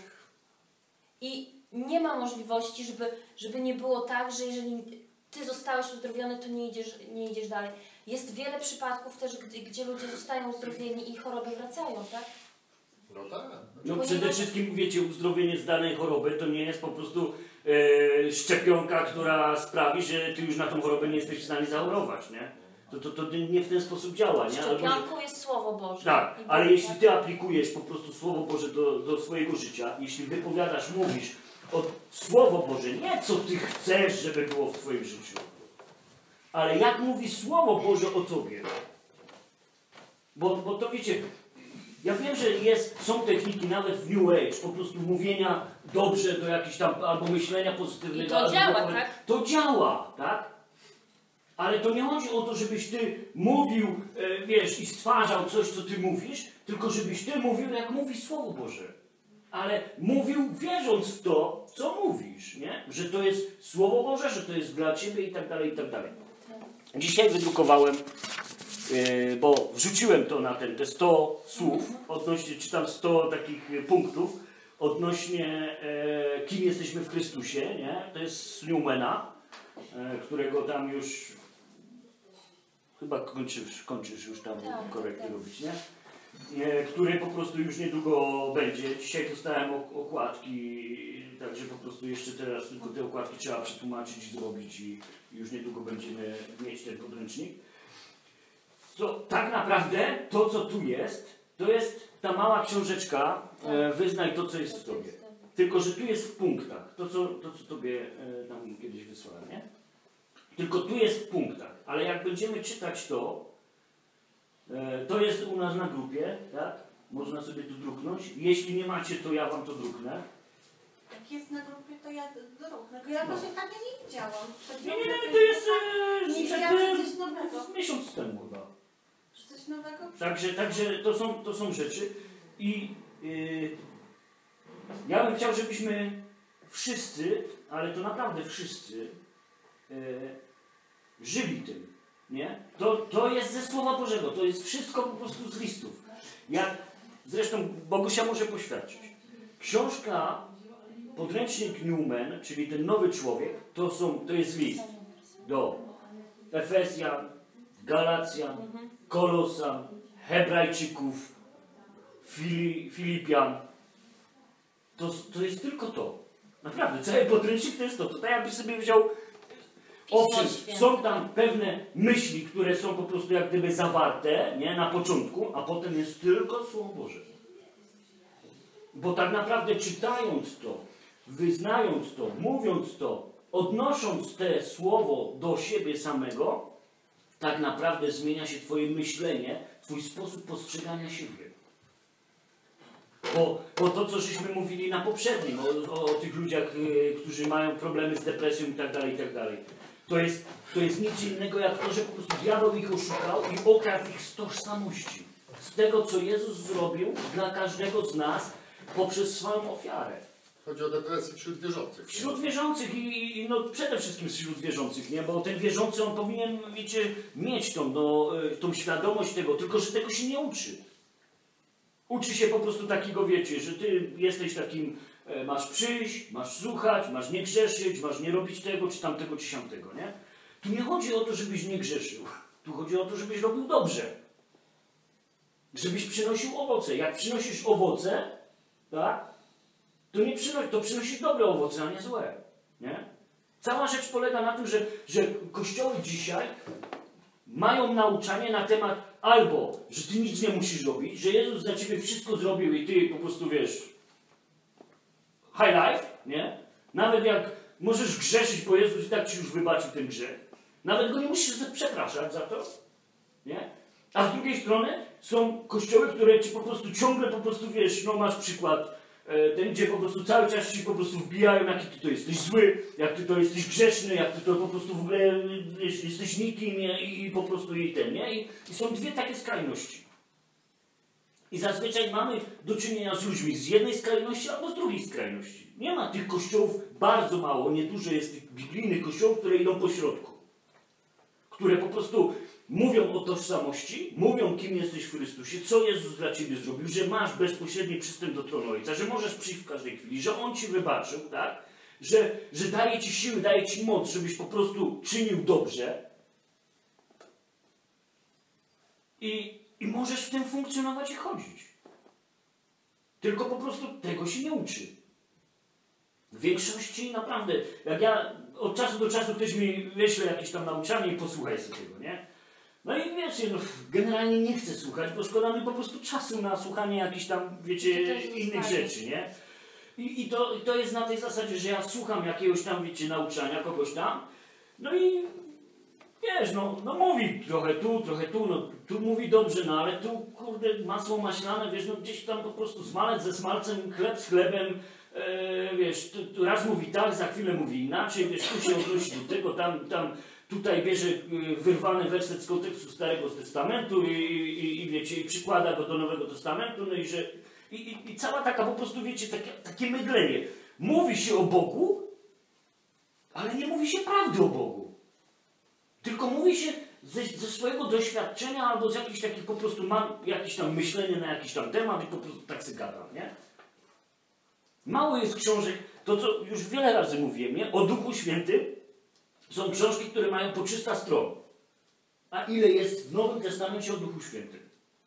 B: I nie ma możliwości, żeby, żeby nie było tak, że jeżeli ty zostałeś uzdrowiony, to nie idziesz, nie idziesz dalej. Jest wiele przypadków też, gdzie, gdzie ludzie zostają uzdrowieni i choroby wracają, tak?
C: No tak.
A: No
B: Ponieważ-
A: przede wszystkim, wiecie, uzdrowienie z danej choroby to nie jest po prostu e, szczepionka, która sprawi, że ty już na tą chorobę nie jesteś w stanie zachorować, nie? To, to, to nie w ten sposób działa, nie? Albo, że-
B: Szczepionką jest Słowo Boże.
A: tak,
B: I
A: ale
B: Bóg,
A: jeśli
B: tak?
A: ty aplikujesz po prostu Słowo Boże do, do swojego życia, jeśli wypowiadasz, mówisz o Słowo Boże, nie co ty chcesz, żeby było w twoim życiu, ale jak mówi Słowo Boże o tobie. Bo, bo to wiecie, ja wiem, że jest, są techniki nawet w New Age, po prostu mówienia dobrze do jakichś tam, albo myślenia pozytywnego.
B: I to
A: albo
B: działa,
A: do-
B: tak?
A: To działa, tak? Ale to nie chodzi o to, żebyś ty mówił, e, wiesz, i stwarzał coś, co ty mówisz, tylko żebyś ty mówił, jak mówi Słowo Boże. Ale mówił wierząc w to, co mówisz, nie? Że to jest Słowo Boże, że to jest dla ciebie i tak dalej, i tak dalej. Dzisiaj wydrukowałem, e, bo wrzuciłem to na ten, te sto słów, odnośnie, czy tam sto takich e, punktów, odnośnie e, kim jesteśmy w Chrystusie, nie? To jest z Newmana, e, którego tam już chyba kończysz, kończysz już tam
B: Tak,
A: korekty
B: tak, tak.
A: robić, nie? E, który po prostu już niedługo będzie. Dzisiaj dostałem ok- okładki, także po prostu jeszcze teraz tylko te okładki trzeba przetłumaczyć i zrobić i i już niedługo będziemy mieć ten podręcznik. To tak naprawdę to, co tu jest, to jest ta mała książeczka e, Wyznaj to, co jest w tobie. Tylko, że tu jest w punktach. To, co, to, co tobie e, tam kiedyś wysłałem, nie? Tylko tu jest w punktach. Ale jak będziemy czytać to, e, to jest u nas na grupie, tak? Można sobie tu druknąć. Jeśli nie macie, to ja wam to druknę.
E: Jak jest na grupie, to ja druknę. Ja
A: No.
E: jakoś ostatnio nie widziałam.
A: Nie, nie, nie, to jest e,
E: Nie
A: sprzed,
E: widziałam,
A: e,
E: że coś nowego.
A: z miesiąc temu chyba.
E: Czy coś nowego?
A: Także, także to, są, to są rzeczy i yy, ja bym chciał, żebyśmy wszyscy, ale to naprawdę wszyscy, e, żyli tym, nie? To, to jest ze Słowa Bożego, to jest wszystko po prostu z listów. Jak, zresztą Bogusia może poświadczyć. Książka, podręcznik Newman, czyli ten nowy człowiek, to, są, to jest list do Efezjan, Galacjan, Kolosan, Hebrajczyków, Fili, Filipian. To, to jest tylko to. Naprawdę, cały podręcznik to jest to. To tak jakbyś sobie wziął. Owszem, są tam pewne myśli, które są po prostu jak gdyby zawarte, nie, na początku, a potem jest tylko Słowo Boże. Bo tak naprawdę czytając to, wyznając to, mówiąc to, odnosząc te słowo do siebie samego, tak naprawdę zmienia się twoje myślenie, twój sposób postrzegania siebie. Bo, bo to, co żeśmy mówili na poprzednim, o, o, o tych ludziach, y, którzy mają problemy z depresją i tak dalej, i tak dalej. To jest, to jest nic innego jak to, że po prostu diabeł ich oszukał i okradł ich z tożsamości. Z tego, co Jezus zrobił dla każdego z nas poprzez swoją ofiarę.
C: Chodzi o depresję wśród wierzących.
A: Wśród wierzących i, i no przede wszystkim wśród wierzących, nie? Bo ten wierzący, on powinien, wiecie, mieć tą, no, tą świadomość tego, tylko że tego się nie uczy. Uczy się po prostu takiego, wiecie, że ty jesteś takim, e, masz przyjść, masz słuchać, masz nie grzeszyć, masz nie robić tego, czy tamtego, czy siamtego, nie? Tu nie chodzi o to, żebyś nie grzeszył. Tu chodzi o to, żebyś robił dobrze. Żebyś przynosił owoce. Jak przynosisz owoce, tak? To nie przynosi, to przynosi dobre owoce, a nie złe. Nie? Cała rzecz polega na tym, że, że kościoły dzisiaj mają nauczanie na temat albo, że ty nic nie musisz robić, że Jezus za ciebie wszystko zrobił i ty po prostu wiesz high life, nie? Nawet jak możesz grzeszyć, bo Jezus i tak ci już wybaczył ten grzech. Nawet go nie musisz przepraszać za to, nie? A z drugiej strony są kościoły, które ci po prostu ciągle po prostu wiesz, no masz przykład ten, gdzie po prostu cały czas ci po prostu wbijają, jaki ty to jesteś zły, jak ty to jesteś grzeszny, jak ty to po prostu w ogóle jesteś nikim, nie? I, i po prostu i ten, nie? I, I są dwie takie skrajności. I zazwyczaj mamy do czynienia z ludźmi z jednej skrajności albo z drugiej skrajności. Nie ma tych kościołów, bardzo mało, niedużo jest tych biblijnych kościołów, które idą po środku. Które po prostu mówią o tożsamości, mówią, kim jesteś w Chrystusie, co Jezus dla ciebie zrobił, że masz bezpośredni przystęp do tronu Ojca, że możesz przyjść w każdej chwili, że On ci wybaczył, tak? Że, że daje ci siły, daje ci moc, żebyś po prostu czynił dobrze. I, i możesz w tym funkcjonować i chodzić. Tylko po prostu tego się nie uczy. W większości naprawdę, jak ja od czasu do czasu ktoś mi wyśle jakieś tam nauczanie i posłuchaj sobie tego, nie? No i wiecie, no, generalnie nie chcę słuchać, bo szkoda mi po prostu czasu na słuchanie jakichś tam, wiecie, innych rzeczy, nie? I, i, to, I to jest na tej zasadzie, że ja słucham jakiegoś tam, wiecie, nauczania, kogoś tam, no i wiesz, no, no mówi trochę tu, trochę tu, no tu mówi dobrze, no ale tu, kurde, masło maślane, wiesz, no gdzieś tam po prostu smalec ze smalcem, chleb z chlebem, e, wiesz, tu, tu raz mówi tak, za chwilę mówi inaczej, wiesz, tu się odnosi do tego, tam, tam, tutaj bierze wyrwany werset z kontekstu Starego Testamentu i, i, i wiecie, i przykłada go do Nowego Testamentu, no i że, i, i, i cała taka po prostu, wiecie, takie, takie mydlenie. Mówi się o Bogu, ale nie mówi się prawdy o Bogu. Tylko mówi się ze, ze swojego doświadczenia albo z jakichś takich po prostu, mam jakieś tam myślenie na jakiś tam temat i po prostu tak się gadam, nie? Mało jest książek, to co już wiele razy mówiłem, nie? O Duchu Świętym są książki, które mają po trzysta stron. A ile jest w Nowym Testamencie o Duchu Świętym?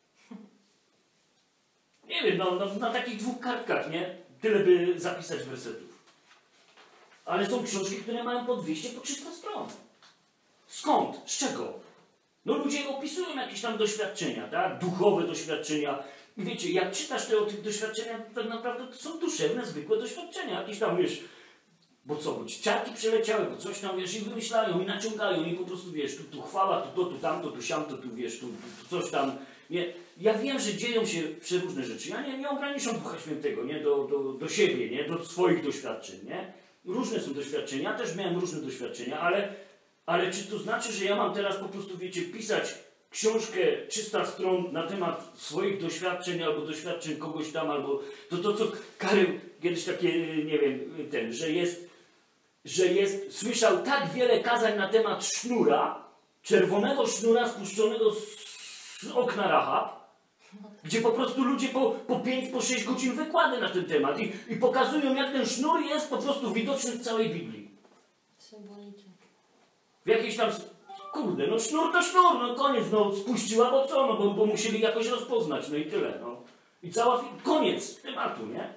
A: Nie wiem, no, no, na takich dwóch kartkach, nie? Tyle by zapisać wersetów. Ale są książki, które mają po dwieście, po trzysta stron. Skąd? Z czego? No ludzie opisują jakieś tam doświadczenia, tak? Duchowe doświadczenia. I wiecie, jak czytasz te o tych doświadczeniach, to tak naprawdę to są duszewne, zwykłe doświadczenia. Jakieś tam, wiesz, bo co, bo ciarki przeleciały, bo coś tam, wiesz, i wymyślają, i naciągają, i po prostu, wiesz, tu, tu chwała, tu to, tu tamto, tu siamto, tu, wiesz, tu, tu, tu coś tam. Nie. Ja wiem, że dzieją się przeróżne rzeczy. Ja nie, nie ograniczam Ducha Świętego, nie, do, do, do siebie, nie, do swoich doświadczeń, nie. Różne są doświadczenia, ja też miałem różne doświadczenia, ale, ale czy to znaczy, że ja mam teraz po prostu, wiecie, pisać książkę trzysta stron na temat swoich doświadczeń albo doświadczeń kogoś tam, albo to, to co Karol kiedyś takie, nie wiem, ten, że jest, że jest, słyszał tak wiele kazań na temat sznura, czerwonego sznura spuszczonego z, z okna Rahab, gdzie po prostu ludzie po, po pięć, po sześć godzin wykłady na ten temat i, i pokazują, jak ten sznur jest po prostu widoczny w całej Biblii.
B: Symboliczny.
A: W jakiejś tam, kurde, no sznur to sznur, no koniec, no spuściła, bo co, no bo, bo musieli jakoś rozpoznać, no i tyle, no. I cała, koniec tematu, nie?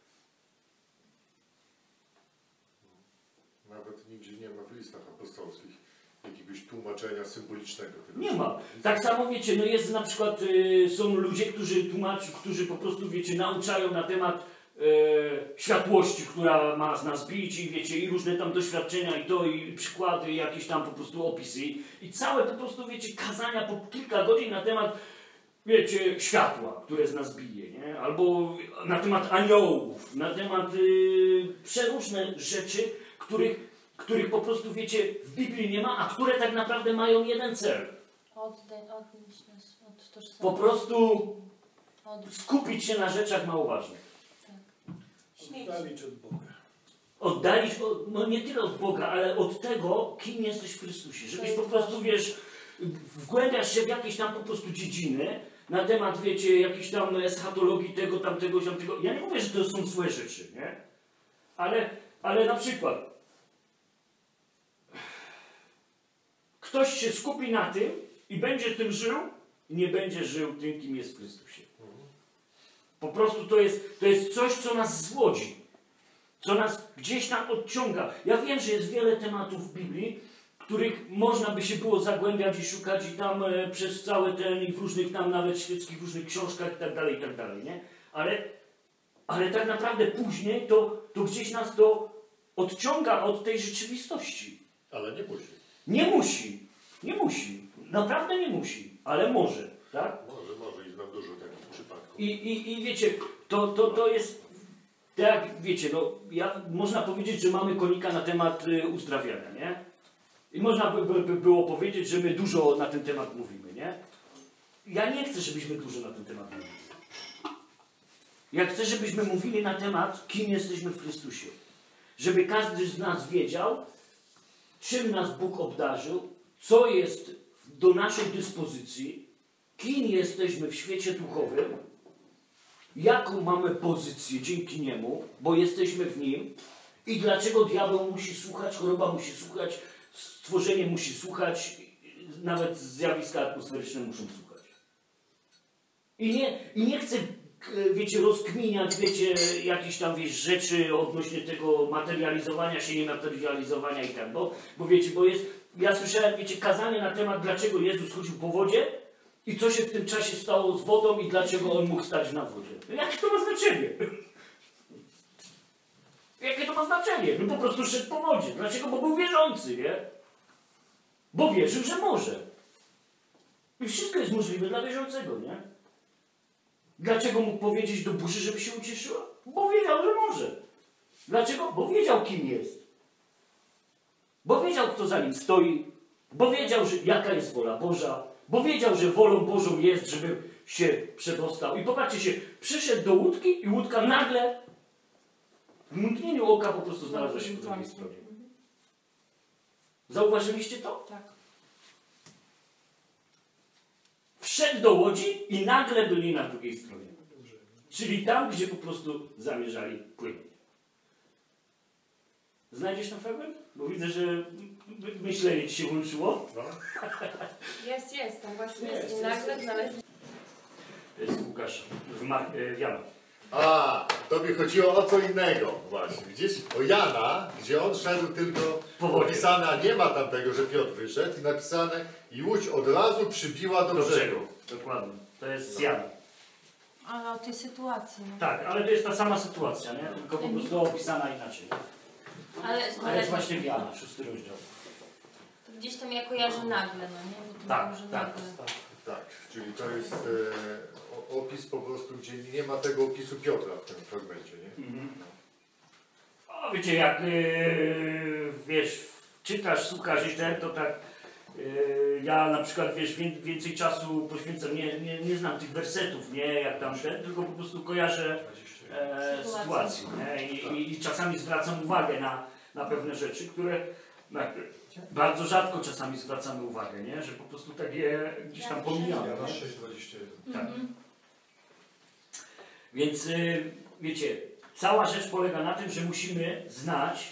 C: Nawet nigdzie nie ma w listach apostolskich jakiegoś tłumaczenia symbolicznego tego.
A: Nie ma. Tak samo wiecie, no jest na przykład, y, są ludzie, którzy tłumaczą, którzy po prostu, wiecie, nauczają na temat y, światłości, która ma z nas bić i wiecie, i różne tam doświadczenia i to, i przykłady, jakieś tam po prostu opisy. I całe po prostu, wiecie, kazania po kilka godzin na temat, wiecie, światła, które z nas bije, nie? Albo na temat aniołów, na temat y, przeróżne rzeczy, których których po prostu, wiecie, w Biblii nie ma, a które tak naprawdę mają jeden cel.
B: Oddaj, odnieść nas od tożsamości.
A: Po prostu
B: Od...
A: skupić się na rzeczach mało ważnych.
E: Śmieci.
D: Oddalić od Boga.
A: Oddalić, od, no nie tyle od Boga, ale od tego, kim jesteś w Chrystusie. Żebyś po prostu, wiesz, wgłębiasz się w jakieś tam po prostu dziedziny, na temat, wiecie, jakiejś tam eschatologii tego, tamtego, tamtego. Ja nie mówię, że to są złe rzeczy, nie? Ale, ale na przykład ktoś się skupi na tym i będzie tym żył, i nie będzie żył tym, kim jest w Chrystusie. Po prostu to jest, to jest coś, co nas zwodzi. Co nas gdzieś tam odciąga. Ja wiem, że jest wiele tematów w Biblii, których można by się było zagłębiać i szukać i tam e, przez cały ten i w różnych tam nawet świeckich różnych książkach i tak dalej, i tak dalej, nie? Ale, ale tak naprawdę później to, to gdzieś nas to odciąga od tej rzeczywistości.
C: Ale nie musi.
A: Nie musi. Nie musi. Naprawdę nie musi. Ale może. Tak?
C: Może, może i znam dużo takich przypadków.
A: I, i, i wiecie, to, to, to jest tak, wiecie, no, ja, można powiedzieć, że mamy konika na temat y, uzdrawiania, nie? I można by, by, by było powiedzieć, że my dużo na ten temat mówimy, nie? Ja nie chcę, żebyśmy dużo na ten temat mówili. Ja chcę, żebyśmy mówili na temat, kim jesteśmy w Chrystusie. Żeby każdy z nas wiedział, czym nas Bóg obdarzył, co jest do naszej dyspozycji, kim jesteśmy w świecie duchowym, jaką mamy pozycję dzięki Niemu, bo jesteśmy w Nim i dlaczego diabeł musi słuchać, choroba musi słuchać, stworzenie musi słuchać, nawet zjawiska atmosferyczne muszą słuchać. I nie, i nie chcę, wiecie, rozkminiać, wiecie, jakieś tam, wiesz, rzeczy odnośnie tego materializowania się, niematerializowania i tak, bo, bo wiecie, bo jest, ja słyszałem, wiecie, kazanie na temat, dlaczego Jezus chodził po wodzie i co się w tym czasie stało z wodą i dlaczego On mógł stać na wodzie. No jakie to ma znaczenie? Jakie to ma znaczenie? No po prostu szedł po wodzie. Dlaczego? Bo był wierzący, nie? Bo wierzył, że może. I wszystko jest możliwe dla wierzącego, nie? Dlaczego mógł powiedzieć do burzy, żeby się ucieszyła? Bo wiedział, że może. Dlaczego? Bo wiedział, kim jest. Bo wiedział, kto za nim stoi. Bo wiedział, że jaka jest wola Boża. Bo wiedział, że wolą Bożą jest, żeby się przedostał. I popatrzcie się, przyszedł do łódki i łódka nagle w mgnieniu oka po prostu znalazła się po drugiej stronie. Zauważyliście to?
B: Tak.
A: Wszedł do łodzi i nagle byli na drugiej stronie. Czyli tam, gdzie po prostu zamierzali płynąć. Znajdziesz ten fragment? Bo widzę, że myślenie ci się włączyło.
C: No.
B: Jest, jest, tam właśnie
A: Jest,
B: jest. I
A: jest,
B: nagle
A: jest.
B: znaleźli.
A: To jest Łukasz, w, Mar- w Jana.
C: A, tobie chodziło o co innego właśnie. Gdzieś o Jana, gdzie on szedł tylko
A: Po wodzie.
C: napisane, a nie ma tam tego, że Piotr wyszedł i napisane i łódź od razu przybiła do,
A: Do
C: brzegu.
A: brzegu. Dokładnie. To jest z Jana.
B: Ale o tej sytuacji. No.
A: Tak, ale to jest ta sama sytuacja, nie? Tylko po prostu opisana inaczej.
B: Ale,
A: To
B: ale
A: jest właśnie w Jana, szósty rozdział.
B: to gdzieś tam ja kojarzę nagle, no nie? Bo to
A: Tak,
B: mówią, że
A: tak,
B: nagle.
A: tak.
C: Tak, czyli to jest e, o- opis po prostu, gdzie nie ma tego opisu Piotra w tym fragmencie, nie?
A: Mhm. O, wiecie, jak yy, wiesz, czytasz, słuchasz i ten, to tak Yy, ja na przykład, wiesz, wię- więcej czasu poświęcam, nie, nie, nie znam tych wersetów, nie, jak tam ten, tylko po prostu kojarzę e,
B: Sytuację.
A: sytuację, nie? I, i, i czasami zwracam uwagę na, na pewne rzeczy, które na, bardzo rzadko czasami zwracamy uwagę, nie? Że po prostu tak je gdzieś tam pomijamy.
F: Jana
A: nie?
F: sześć dwadzieścia jeden.
A: Tak.
B: Mhm.
A: Więc y, wiecie, cała rzecz polega na tym, że musimy znać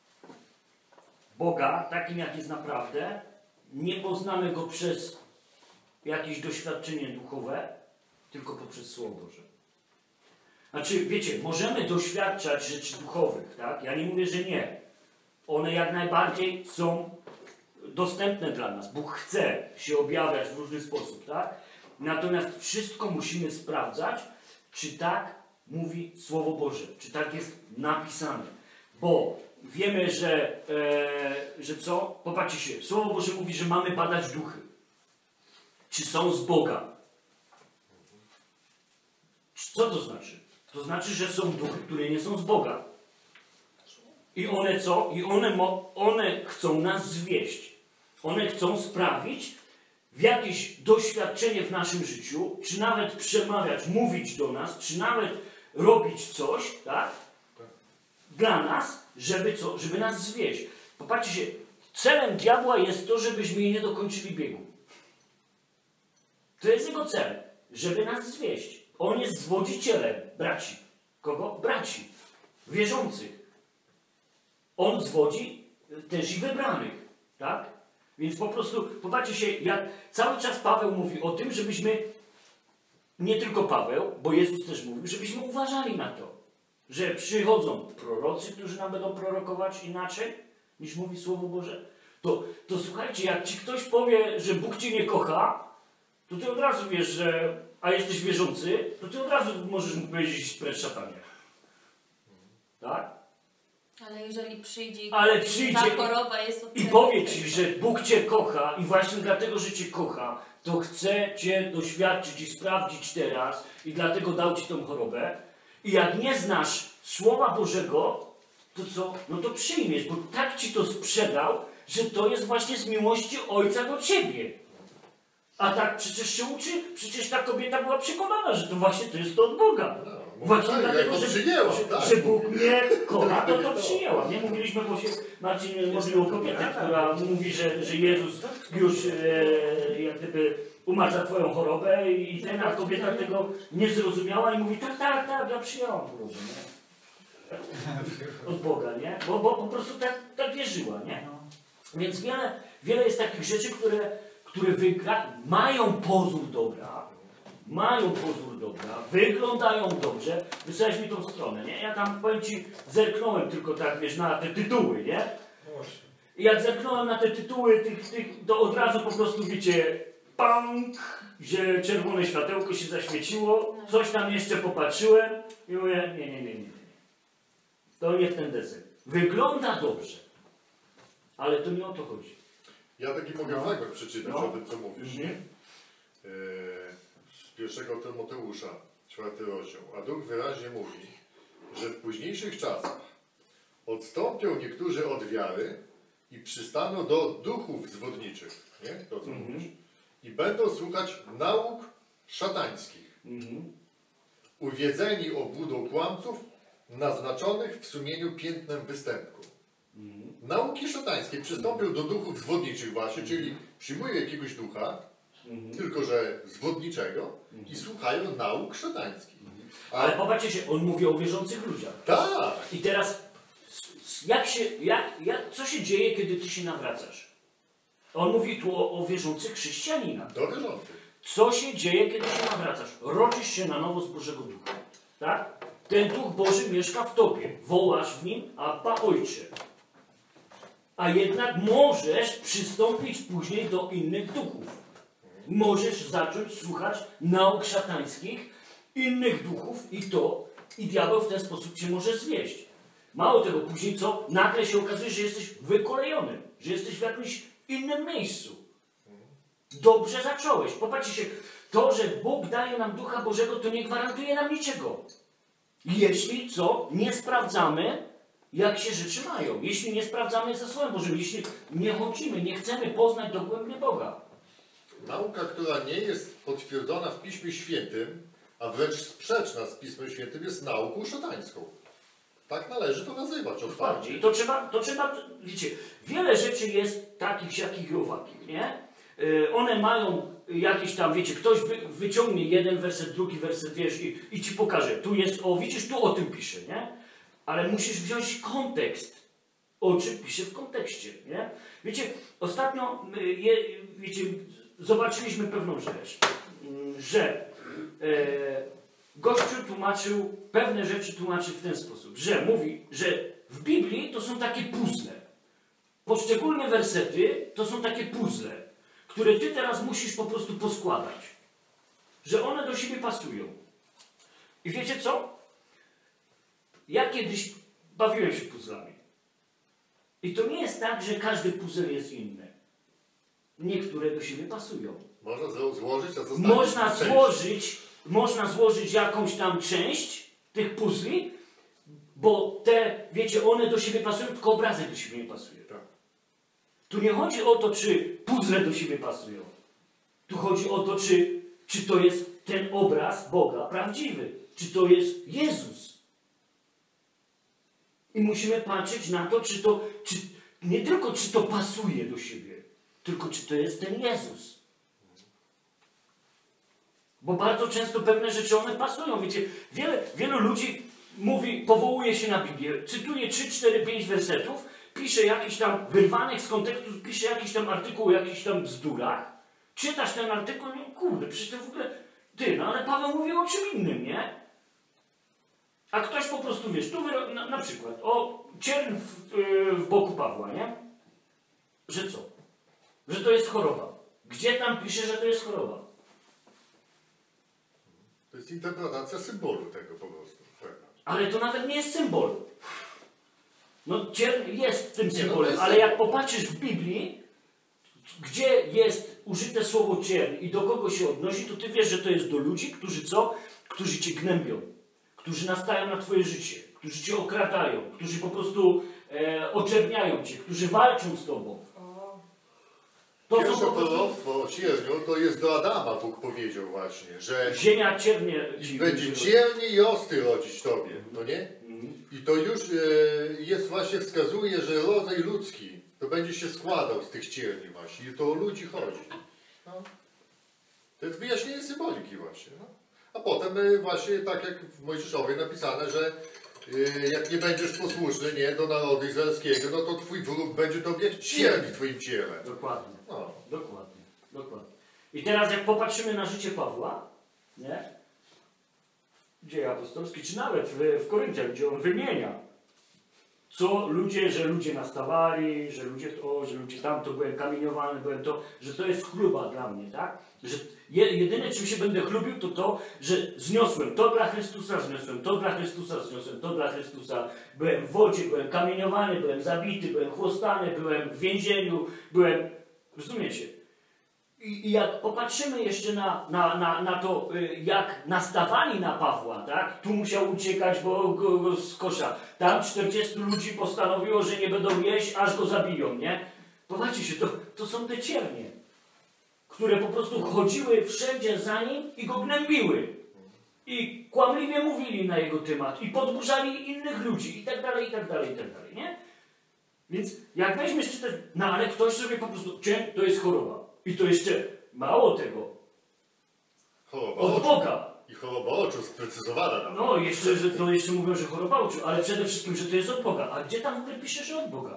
A: Boga takim, jak jest naprawdę. Nie poznamy Go przez jakieś doświadczenie duchowe, tylko poprzez Słowo Boże. Znaczy, wiecie, możemy doświadczać rzeczy duchowych, tak? Ja nie mówię, że nie. One jak najbardziej są dostępne dla nas. Bóg chce się objawiać w różny sposób, tak? Natomiast wszystko musimy sprawdzać, czy tak mówi Słowo Boże, czy tak jest napisane. Bo wiemy, że, e, że co? Popatrzcie się, Słowo Boże mówi, że mamy badać duchy. Czy są z Boga? Co to znaczy? To znaczy, że są duchy, które nie są z Boga. I one co? I one, mo- one chcą nas zwieść. One chcą sprawić w jakieś doświadczenie w naszym życiu, czy nawet przemawiać, mówić do nas, czy nawet robić coś, tak? Dla nas, żeby co? Żeby nas zwieść. Popatrzcie się, celem diabła jest to, żebyśmy nie dokończyli biegu. To jest jego cel, żeby nas zwieść. On jest zwodzicielem braci. Kogo? Braci. Wierzących. On zwodzi też i wybranych. Tak? Więc po prostu, popatrzcie się, jak cały czas Paweł mówi o tym, żebyśmy, nie tylko Paweł, bo Jezus też mówił, żebyśmy uważali na to, że przychodzą prorocy, którzy nam będą prorokować inaczej, niż mówi Słowo Boże. To, to słuchajcie, jak ci ktoś powie, że Bóg cię nie kocha, to ty od razu wiesz, że, a jesteś wierzący, to ty od razu możesz mu powiedzieć precz szatanie. Tak?
B: Ale jeżeli przyjdzie,
A: Ale przyjdzie
B: ta
A: i-
B: choroba jest od
A: I
B: tego,
A: powie ci, że Bóg cię kocha i właśnie dlatego, że cię kocha, to chce cię doświadczyć i sprawdzić teraz i dlatego dał ci tą chorobę. I jak nie znasz Słowa Bożego, to co? No to przyjmiesz, bo tak ci to sprzedał, że to jest właśnie z miłości Ojca do ciebie. A tak przecież się uczy, przecież ta kobieta była przekonana, że to właśnie to jest to od Boga.
C: No,
A: Właśnie
C: tak,
A: dlatego,
C: jak to
A: że,
C: przyjęła,
A: że,
C: tak.
A: że Bóg mnie kocha, to to przyjęła. Nie mówiliśmy, bo się Marcin mówił o kobiecie, która mówi, że, że Jezus już e, jak gdyby umarł za twoją chorobę i ten, a kobieta tego nie zrozumiała i mówi, tak, tak, tak, ja przyjęłam chorobę, nie? Od Boga, nie? Bo, bo po prostu tak, tak wierzyła, nie? Więc wiele, wiele jest takich rzeczy, które, które wygra, mają pozór dobra, mają pozór dobra, wyglądają dobrze. Wysłałeś mi tą stronę, nie? Ja tam, powiem ci, zerknąłem tylko tak, wiesz, na te tytuły, nie?
F: No właśnie.
A: I jak zerknąłem na te tytuły tych, tych, to od razu po prostu, wiecie, pang, że czerwone światełko się zaświeciło, coś tam jeszcze popatrzyłem i mówię, nie, nie, nie, nie, nie. To nie w ten desek. Wygląda dobrze, ale to nie o to chodzi.
C: Ja taki mogę
A: No.
C: fragment przeczytać
A: No.
C: o tym, co mówisz.
A: Mhm.
C: Yy, z pierwszego Tymoteusza, czwarty rozdział. A Duch wyraźnie mówi, że w późniejszych czasach odstąpią niektórzy od wiary i przystaną do duchów zwodniczych, nie? To co
A: Mhm.
C: mówisz. I będą słuchać nauk szatańskich,
A: Mhm.
C: uwiedzeni obłudą kłamców, naznaczonych w sumieniu piętnem występku.
A: Mhm.
C: Nauki szatańskie przystąpią do duchów zwodniczych właśnie, czyli przyjmują jakiegoś ducha,
A: Mhm.
C: tylko że zwodniczego i słuchają nauk szatańskich. A,
A: Ale popatrzcie się, on mówi o wierzących ludziach.
C: tak,
A: I teraz, s- s- jak się, jak, jak, co się dzieje, kiedy ty się nawracasz? On mówi tu o, o wierzących chrześcijaninach.
C: do wierzących.
A: Co się dzieje, kiedy się nawracasz? Rodzisz się na nowo z Bożego Ducha. Tak? Ten Duch Boży mieszka w tobie. Wołasz w nim, Abba Ojcze. A jednak możesz przystąpić później do innych duchów. Możesz zacząć słuchać nauk szatańskich, innych duchów i to, i diabeł w ten sposób cię może zwieść. Mało tego, później co? Nagle się okazuje, że jesteś wykolejony, że jesteś w jakimś innym miejscu. Dobrze zacząłeś. Popatrzcie się, to, że Bóg daje nam Ducha Bożego, to nie gwarantuje nam niczego. Jeśli co? Nie sprawdzamy jak się rzeczy mają. Jeśli nie sprawdzamy ze Słowem Bożym, jeśli nie chodzimy, nie chcemy poznać dogłębnie Boga.
C: Nauka, która nie jest potwierdzona w Piśmie Świętym, a wręcz sprzeczna z Pismem Świętym, jest nauką szatańską. Tak należy to nazywać otwarcie.
A: I to trzeba, to trzeba, wiecie, wiele rzeczy jest takich, siakich i owakich, nie? Yy, one mają jakieś tam, wiecie, ktoś wy, wyciągnie jeden werset, drugi werset, wiesz, i, i ci pokaże. Tu jest, o widzisz, tu o tym pisze, nie? Ale musisz wziąć kontekst. O czym pisze w kontekście, nie? Wiecie, ostatnio, yy, je, wiecie, zobaczyliśmy pewną rzecz, yy, że yy, Gościu tłumaczył, pewne rzeczy tłumaczy w ten sposób, że mówi, że w Biblii to są takie puzzle. Poszczególne wersety to są takie puzzle, które ty teraz musisz po prostu poskładać. Że one do siebie pasują. I wiecie co? Ja kiedyś bawiłem się puzzlami. I to nie jest tak, że każdy puzzle jest inny. Niektóre do siebie pasują.
C: Można zło złożyć, a zostawić
A: Można
C: część.
A: złożyć, można złożyć jakąś tam część tych puzli, bo te, wiecie, one do siebie pasują, tylko obrazek do siebie nie pasuje.
C: Tak.
A: Tu nie chodzi o to, czy puzzle do siebie pasują. Tu chodzi o to, czy, czy to jest ten obraz Boga prawdziwy. Czy to jest Jezus. I musimy patrzeć na to, czy to, czy, nie tylko czy to pasuje do siebie, tylko czy to jest ten Jezus. Bo bardzo często pewne rzeczy one pasują. Wiecie, wiele, wielu ludzi mówi, powołuje się na Biblię, cytuje trzy, cztery, pięć wersetów, pisze jakiś tam, wyrwanych z kontekstu, pisze jakiś tam artykuł o jakichś tam bzdurach. Czytasz ten artykuł i nie, kurde, przecież to w ogóle, ty, no ale Paweł mówił o czym innym, nie? A ktoś po prostu, wiesz, tu na, na przykład o cierń w, yy, w boku Pawła, nie? Że co? Że to jest choroba. Gdzie tam pisze, że to jest choroba?
C: To jest interpretacja symbolu tego po prostu. Tak.
A: Ale to nawet nie jest symbol. No cierń jest tym
C: Nie, no,
A: symbolem,
C: jest
A: ale
C: symbol.
A: jak popatrzysz w Biblii, gdzie jest użyte słowo cierń i do kogo się odnosi, to ty wiesz, że to jest do ludzi, którzy co? Którzy cię gnębią, którzy nastają na twoje życie, którzy cię okradają, którzy po prostu e, oczerniają cię, którzy walczą z tobą. To są
C: Pierwsze
A: po prostu...
C: proroctwo o cierniu to jest do Adama Bóg powiedział właśnie, że
A: Ziemia ciernie ci
C: będzie
A: rodzi.
C: ciernie i osty rodzić tobie, no nie?
A: Mhm.
C: I to już e, jest właśnie, wskazuje, że rodzaj ludzki to będzie się składał z tych cierni właśnie. I to o ludzi chodzi. No. To jest wyjaśnienie symboliki właśnie. No. A potem e, właśnie tak jak w Mojżeszowie napisane, że e, jak nie będziesz posłuszny nie, do narodu izraelskiego, no to twój wróg będzie tobie cierni w twoim ciele.
A: Dokładnie.
C: No.
A: Dokładnie, dokładnie. I teraz jak popatrzymy na życie Pawła, nie? Dzieje apostolskie, czy nawet w, w Koryntiach, gdzie on wymienia, co ludzie, że ludzie nastawali, że ludzie to, że ludzie tamto, byłem kamieniowany, byłem to, że to jest chluba dla mnie, tak? Że je, jedyne czym się będę chlubił to to, że zniosłem to dla Chrystusa, zniosłem to dla Chrystusa, zniosłem to dla Chrystusa. Byłem w wodzie, byłem kamieniowany, byłem zabity, byłem chłostany, byłem w więzieniu, byłem... Rozumiecie? I, i jak popatrzymy jeszcze na, na, na, na to, y, jak nastawali na Pawła, tak? Tu musiał uciekać, bo go, go z kosza. Tam czterdziestu ludzi postanowiło, że nie będą jeść, aż go zabiją, nie? Popatrzcie się, to, to są te ciernie, które po prostu chodziły wszędzie za nim i go gnębiły. I kłamliwie mówili na jego temat i podburzali innych ludzi i tak dalej, i tak dalej, i tak dalej, nie? Więc jak weźmiesz czytać, no ale ktoś sobie po prostu, cię, to jest choroba. I to jeszcze mało tego,
C: Choroba
A: od
C: oczu.
A: Boga.
C: I choroba oczu sprecyzowana nam.
A: No, jeszcze, że to jeszcze mówią, że choroba oczu, ale przede wszystkim, że to jest od Boga. A gdzie tam w ogóle pisze, że od Boga?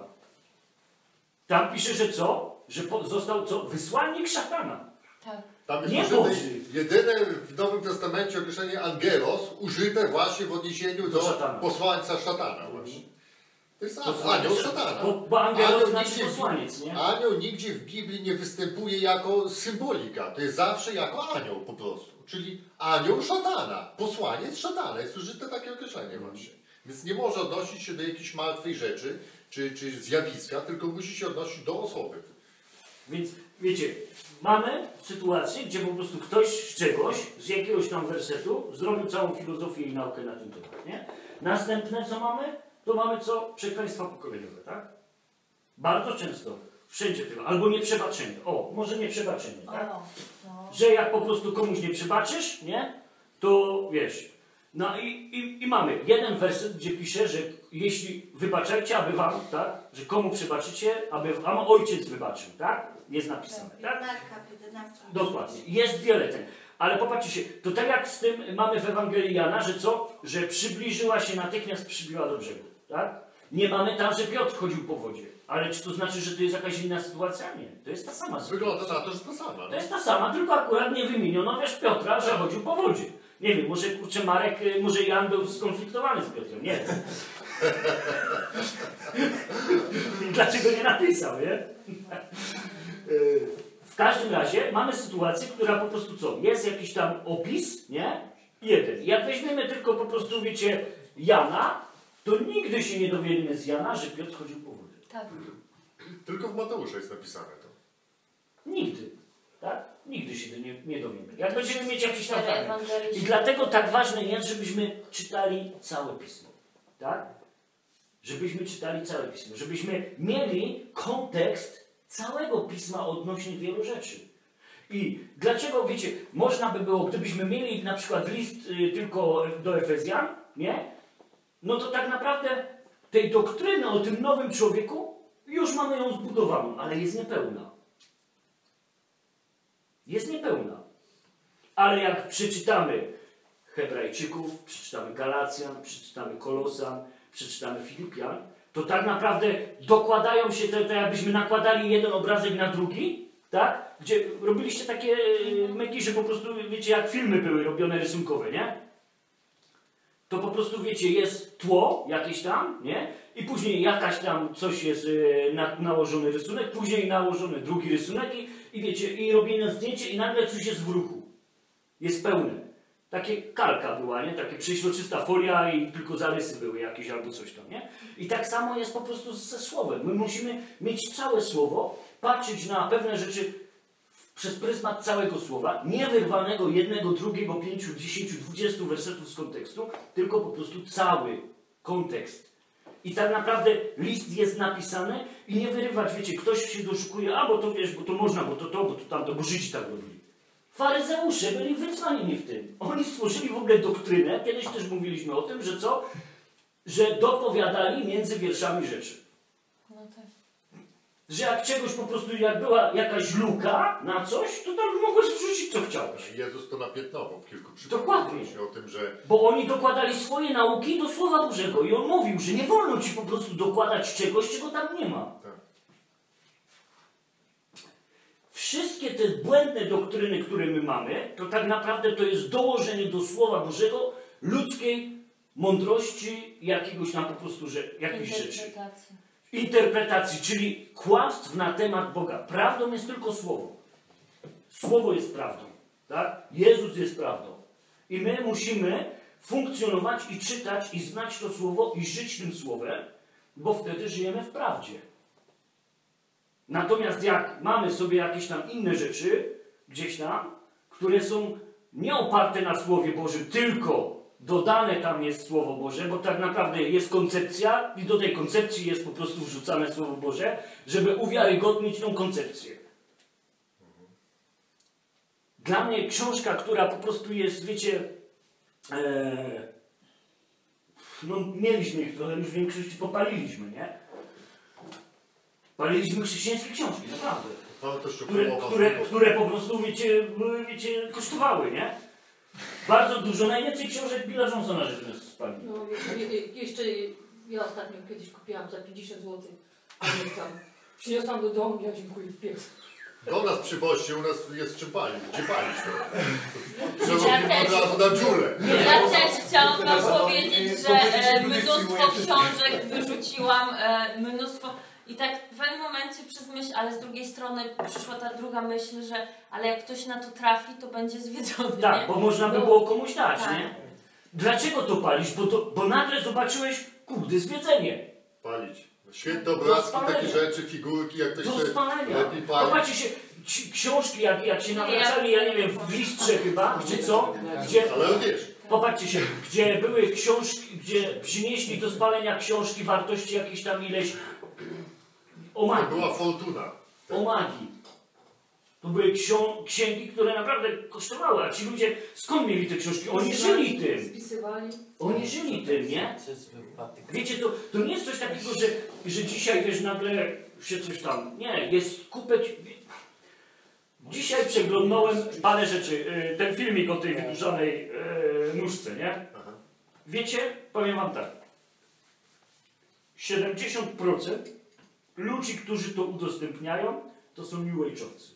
A: Tam pisze, że co? Że po, został co? Wysłannik szatana.
B: Tak.
C: Tam jest
A: Nie
C: użyte
A: Boży.
C: jedyne w Nowym Testamencie określenie angelos użyte właśnie w odniesieniu do,
A: Do szatana.
C: posłańca szatana właśnie. To jest
A: Posłaniec.
C: anioł szatana.
A: Bo, bo angelos
C: Anioł
A: znaczy
C: nigdzie-
A: posłaniec, nie?
C: Anioł nigdzie w Biblii nie występuje jako symbolika. To jest zawsze jako anioł po prostu. Czyli anioł szatana, posłaniec szatana. Jest użyte takie określenie właśnie. Więc nie może odnosić się do jakiejś martwej rzeczy czy, czy zjawiska, tylko musi się odnosić do osoby.
A: Więc wiecie, mamy sytuację, gdzie po prostu ktoś z czegoś, z jakiegoś tam wersetu zrobił całą filozofię i naukę na ten temat, nie? Następne co mamy? to mamy co? Przekleństwa pokoleniowe, tak? Bardzo często. Wszędzie tego. Albo nieprzebaczenie. O, może nieprzebaczenie, tak?
E: O, no.
A: Że jak po prostu komuś nie przebaczysz, nie? To wiesz. No i, i, i mamy jeden werset, gdzie pisze, że jeśli wybaczajcie, aby wam, tak? Że komu przebaczycie, aby wam ojciec wybaczył, tak? Jest napisane, tak?
E: Marka piętnaście.
A: Dokładnie. Jest wiele ten. Ale popatrzcie się, to tak jak z tym mamy w Ewangelii Jana, że co? Że przybliżyła się, natychmiast przybiła do brzegu, tak? Nie mamy tam, że Piotr chodził po wodzie. Ale czy to znaczy, że to jest jakaś inna sytuacja? Nie. To jest ta sama sytuacja.
C: Wygląda na to, że to samo.
A: To jest ta sama, tylko akurat nie wymieniono, wiesz, Piotra, że chodził po wodzie. Nie wiem, może kurczę Marek, może Jan był skonfliktowany z Piotrem, nie wiem. Dlaczego nie napisał, nie? W każdym razie mamy sytuację, która po prostu co? Jest jakiś tam opis, nie? Jeden. Jak weźmiemy tylko po prostu, wiecie, Jana, to nigdy się nie dowiemy z Jana, że Piotr chodził po wodzie.
B: Tak.
C: Tylko w Mateusza jest napisane to.
A: Nigdy. Tak? Nigdy się nie, nie dowiemy. Jak będziemy mieć jakiś tam
B: Cztery
A: fragment.
B: Ewangelii.
A: I dlatego tak ważne jest, żebyśmy czytali całe Pismo. Tak? Żebyśmy czytali całe Pismo. Żebyśmy mieli kontekst całego Pisma odnośnie wielu rzeczy. I dlaczego, wiecie, można by było, gdybyśmy mieli na przykład list y, tylko do Efezjan, nie? No to tak naprawdę tej doktryny o tym nowym człowieku już mamy ją zbudowaną, ale jest niepełna. Jest niepełna. Ale jak przeczytamy Hebrajczyków, przeczytamy Galacjan, przeczytamy Kolosan, przeczytamy Filipian, to tak naprawdę dokładają się te, te jakbyśmy nakładali jeden obrazek na drugi, tak? Gdzie robiliście takie myki, że po prostu, wiecie, jak filmy były robione rysunkowe, nie? To po prostu, wiecie, jest tło jakieś tam, nie? I później jakaś tam coś jest yy, na, nałożony rysunek, później nałożony drugi rysunek i, i wiecie, i robione zdjęcie i nagle coś jest w ruchu. Jest pełne. Takie kalka była, nie? Takie przeźroczysta folia i tylko zarysy były jakieś albo coś tam, nie? I tak samo jest po prostu ze słowem. My musimy mieć całe słowo, patrzeć na pewne rzeczy przez pryzmat całego słowa, nie wyrwanego jednego, drugiego, pięciu, dziesięciu, dwudziestu wersetów z kontekstu, tylko po prostu cały kontekst. I tak naprawdę list jest napisany i nie wyrywać, wiecie, ktoś się doszukuje, a bo to wiesz, bo to można, bo to to, bo to tamto, bo Żydzi tak robili. Faryzeusze byli wycwanieni w tym. Oni stworzyli w ogóle doktrynę, kiedyś też mówiliśmy o tym, że co? Że dopowiadali między wierszami rzeczy.
B: No tak.
A: Że jak czegoś po prostu, jak była jakaś luka na coś, to tam mogłeś wrzucić co chciałeś.
C: Jezus to napiętnował w kilku przypadkach.
A: Dokładnie.
C: Właśnie o tym, że
A: Bo oni dokładali swoje nauki do Słowa Bożego i on mówił, że nie wolno ci po prostu dokładać czegoś, czego tam nie ma.
C: tak.
A: Wszystkie te błędne doktryny, które my mamy, to tak naprawdę to jest dołożenie do Słowa Bożego ludzkiej mądrości jakiegoś tam po prostu, że, jakiejś rzeczy.
B: Interpretacja.
A: Interpretacji, czyli kłamstw na temat Boga. Prawdą jest tylko Słowo. Słowo jest prawdą. Tak? Jezus jest prawdą. I my musimy funkcjonować i czytać i znać to Słowo i żyć tym Słowem, bo wtedy żyjemy w prawdzie. Natomiast jak mamy sobie jakieś tam inne rzeczy, gdzieś tam, które są nie oparte na Słowie Bożym, tylko dodane tam jest Słowo Boże, bo tak naprawdę jest koncepcja i do tej koncepcji jest po prostu wrzucane Słowo Boże, żeby uwiarygodnić tą koncepcję. Dla mnie książka, która po prostu jest, wiecie, e, no mieliśmy ich trochę, już w większości popaliliśmy, nie? Paliliśmy chrześcijańskie książki, naprawdę.
C: Ale też
A: Które, które, które po prostu, wiecie, były, wiecie, kosztowały, nie? Bardzo dużo, najwięcej książek Billa Johnsona żeśmy spalili.
F: No, je, je, jeszcze ja ostatnio kiedyś kupiłam za pięćdziesiąt złotych. Pamiętam. Przyniosłam do domu, ja dziękuję w piec.
C: Do nas przywoźcie, u nas jest czym palić. Gdzie palić to?
B: Ja
C: Przechodzimy
B: też.
C: od razu na dziurę.
B: Ja też chciałam wam powiedzieć, że e, mnóstwo książek wyrzuciłam, e, mnóstwo. I tak w pewnym momencie przez myśl, ale z drugiej strony przyszła ta druga myśl, że ale jak ktoś na to trafi, to będzie zwiedzony.
A: Tak,
B: nie?
A: bo można by
B: No.
A: było komuś dać,
B: Tak.
A: nie? Dlaczego to palisz? Bo, to, bo nagle zobaczyłeś, kurde, zwiedzenie.
C: Palić. Świetne obrazki,
A: spalenia.
C: takie rzeczy, figurki, jak ktoś
A: Do
C: chce
A: spalenia.
C: lepiej palić.
A: Popatrzcie się, ci, książki, jak, jak się
B: Nie,
A: nawracali,
B: ja-
A: ja nie wiem, w listrze chyba, czy co, gdzie,
C: Ale wiesz,
A: Popatrzcie się, gdzie były książki, gdzie przynieśli do spalenia książki wartości jakieś tam ileś o
C: To
A: magii.
C: była fortuna.
A: O magii. To były ksią- księgi, które naprawdę kosztowały, a ci ludzie skąd mieli te książki? Oni żyli tym.
F: Spisywali.
A: Oni żyli tym, nie? Wiecie, to, to nie jest coś takiego, że, że dzisiaj, wiesz, nagle się coś tam... Nie, jest kupę... Dzisiaj przeglądnąłem parę rzeczy. E, Ten filmik o tej wydłużanej e, nóżce, nie?
C: Aha.
A: Wiecie, powiem wam tak. siedemdziesiąt procent ludzi, którzy to udostępniają, to są New Age'owcy.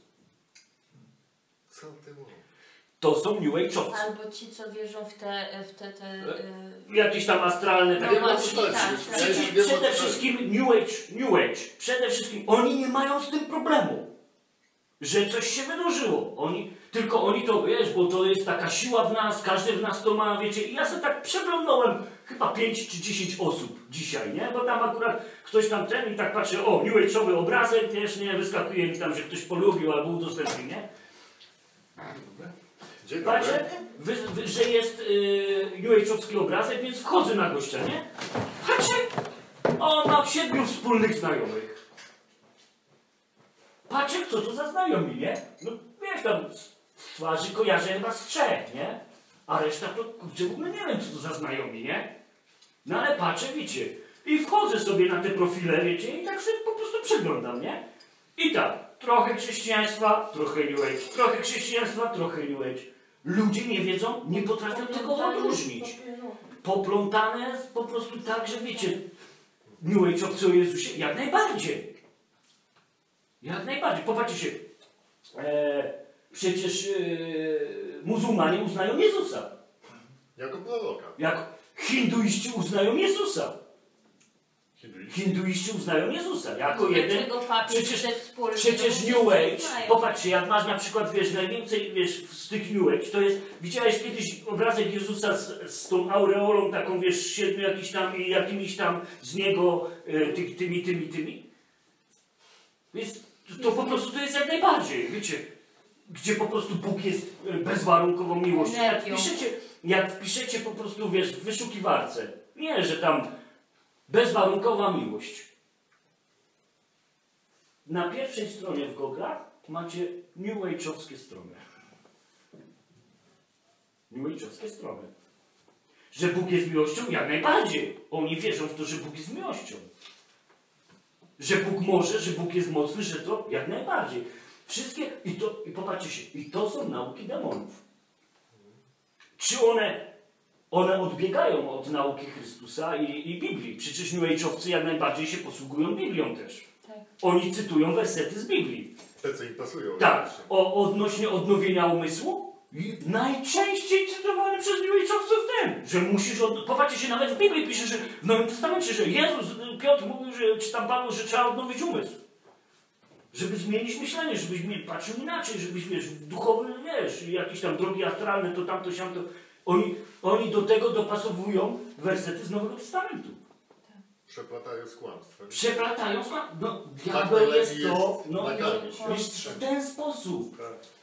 C: Co ty mówisz?
A: To są New Age'owcy.
B: Albo ci, co wierzą w te... W te, te y,
A: Jakieś tam astralne...
B: No
A: takie-
C: Wiem, o co
B: właśnie,
C: chodzi.
B: tak,
C: Ja
B: tak.
C: już
A: Przede,
C: wiem, o co
A: przede
C: chodzi.
A: wszystkim New Age, New Age, przede wszystkim oni nie mają z tym problemu, że coś się wydłużyło. Oni, tylko oni to, wiesz, bo to jest taka siła w nas, każdy w nas to ma, wiecie. I ja sobie tak przeglądnąłem chyba pięć czy dziesięć osób dzisiaj, nie? Bo tam akurat ktoś tam ten i tak patrzy, o, New Age'owy obrazek, wiesz, nie? Wyskakuje mi tam, że ktoś polubił albo udostępnił, nie?
C: Dzień dobry.
A: Patrzę, wy, wy, że jest yy, New Age'owski obrazek, więc wchodzę na gościa, nie? Patrzę, on ma siedmiu wspólnych znajomych. Patrzę, co to za znajomi, nie? No wiesz, tam z, z twarzy kojarzę chyba z trzech, nie? A reszta to, kurczę, w ogóle nie wiem, co to za znajomi, nie? No ale patrzę, wiecie, i wchodzę sobie na te profile, wiecie, i tak sobie po prostu przeglądam, nie? I tak, trochę chrześcijaństwa, trochę New Age, trochę chrześcijaństwa, trochę New Age. Ludzie nie wiedzą, nie potrafią tego odróżnić. Poplątane po prostu tak, że wiecie, New Age'owcy o Jezusie, jak najbardziej. Jak najbardziej. Popatrzcie się, e, przecież e, muzułmanie uznają Jezusa.
C: Jako proroka.
A: Jak hinduiści uznają Jezusa.
C: Hinduiści.
A: Hinduiści uznają Jezusa jako jeden.
B: dlaczego papież
A: Przecież,
B: te wspólne
A: przecież
B: ludzie
A: New Age,
B: znają?
A: popatrzcie, jak masz na przykład, wiesz, najwięcej, wiesz, z tych New Age, to jest, widziałeś kiedyś obrazek Jezusa z, z tą aureolą taką, wiesz, siedmiu jakiś tam i jakimiś tam z niego e, tych, tymi, tymi, tymi? Więc to, to po prostu to jest jak najbardziej, wiecie, gdzie po prostu Bóg jest e, bezwarunkową miłością. Jak
B: Energią.
A: wpiszecie, jak wpiszecie po prostu, wiesz, w wyszukiwarce, nie, że tam bezwarunkowa miłość. Na pierwszej stronie w Google'ach macie New Age'owskie strony. New Age'owskie strony. Że Bóg jest miłością? Jak najbardziej. Oni wierzą w to, że Bóg jest miłością. Że Bóg może, że Bóg jest mocny, że to jak najbardziej. Wszystkie, i to, i popatrzcie się, i to są nauki demonów. Czy one One odbiegają od nauki Chrystusa i, i Biblii. Przecież New Age'owcy jak najbardziej się posługują Biblią też.
B: Tak.
A: Oni cytują wersety z Biblii.
C: Te, co im pasują.
A: Tak.
C: oczywiście.
A: O, odnośnie odnowienia umysłu, i najczęściej cytowany przez New Age'owców ten, że musisz, od... popatrzcie się, nawet w Biblii pisze, że w Nowym Testamencie, że Jezus, Piotr mówił, że, czy tam Paweł, że trzeba odnowić umysł. Żeby zmienić myślenie, żebyś patrzył inaczej, żebyś, wiesz, duchowy, wiesz, jakieś tam drogi astralne, to tamto, siamto. Oni, oni do tego dopasowują wersety z Nowego Testamentu.
C: Przeplatają z kłamstwem.
A: Przeplatając, no,
C: Tak
A: diabeł jest
C: najlepiej
A: to,
C: jest
A: no,
C: nakarmić
A: no,
C: mistrzem.
A: w ten sposób.
C: Tak.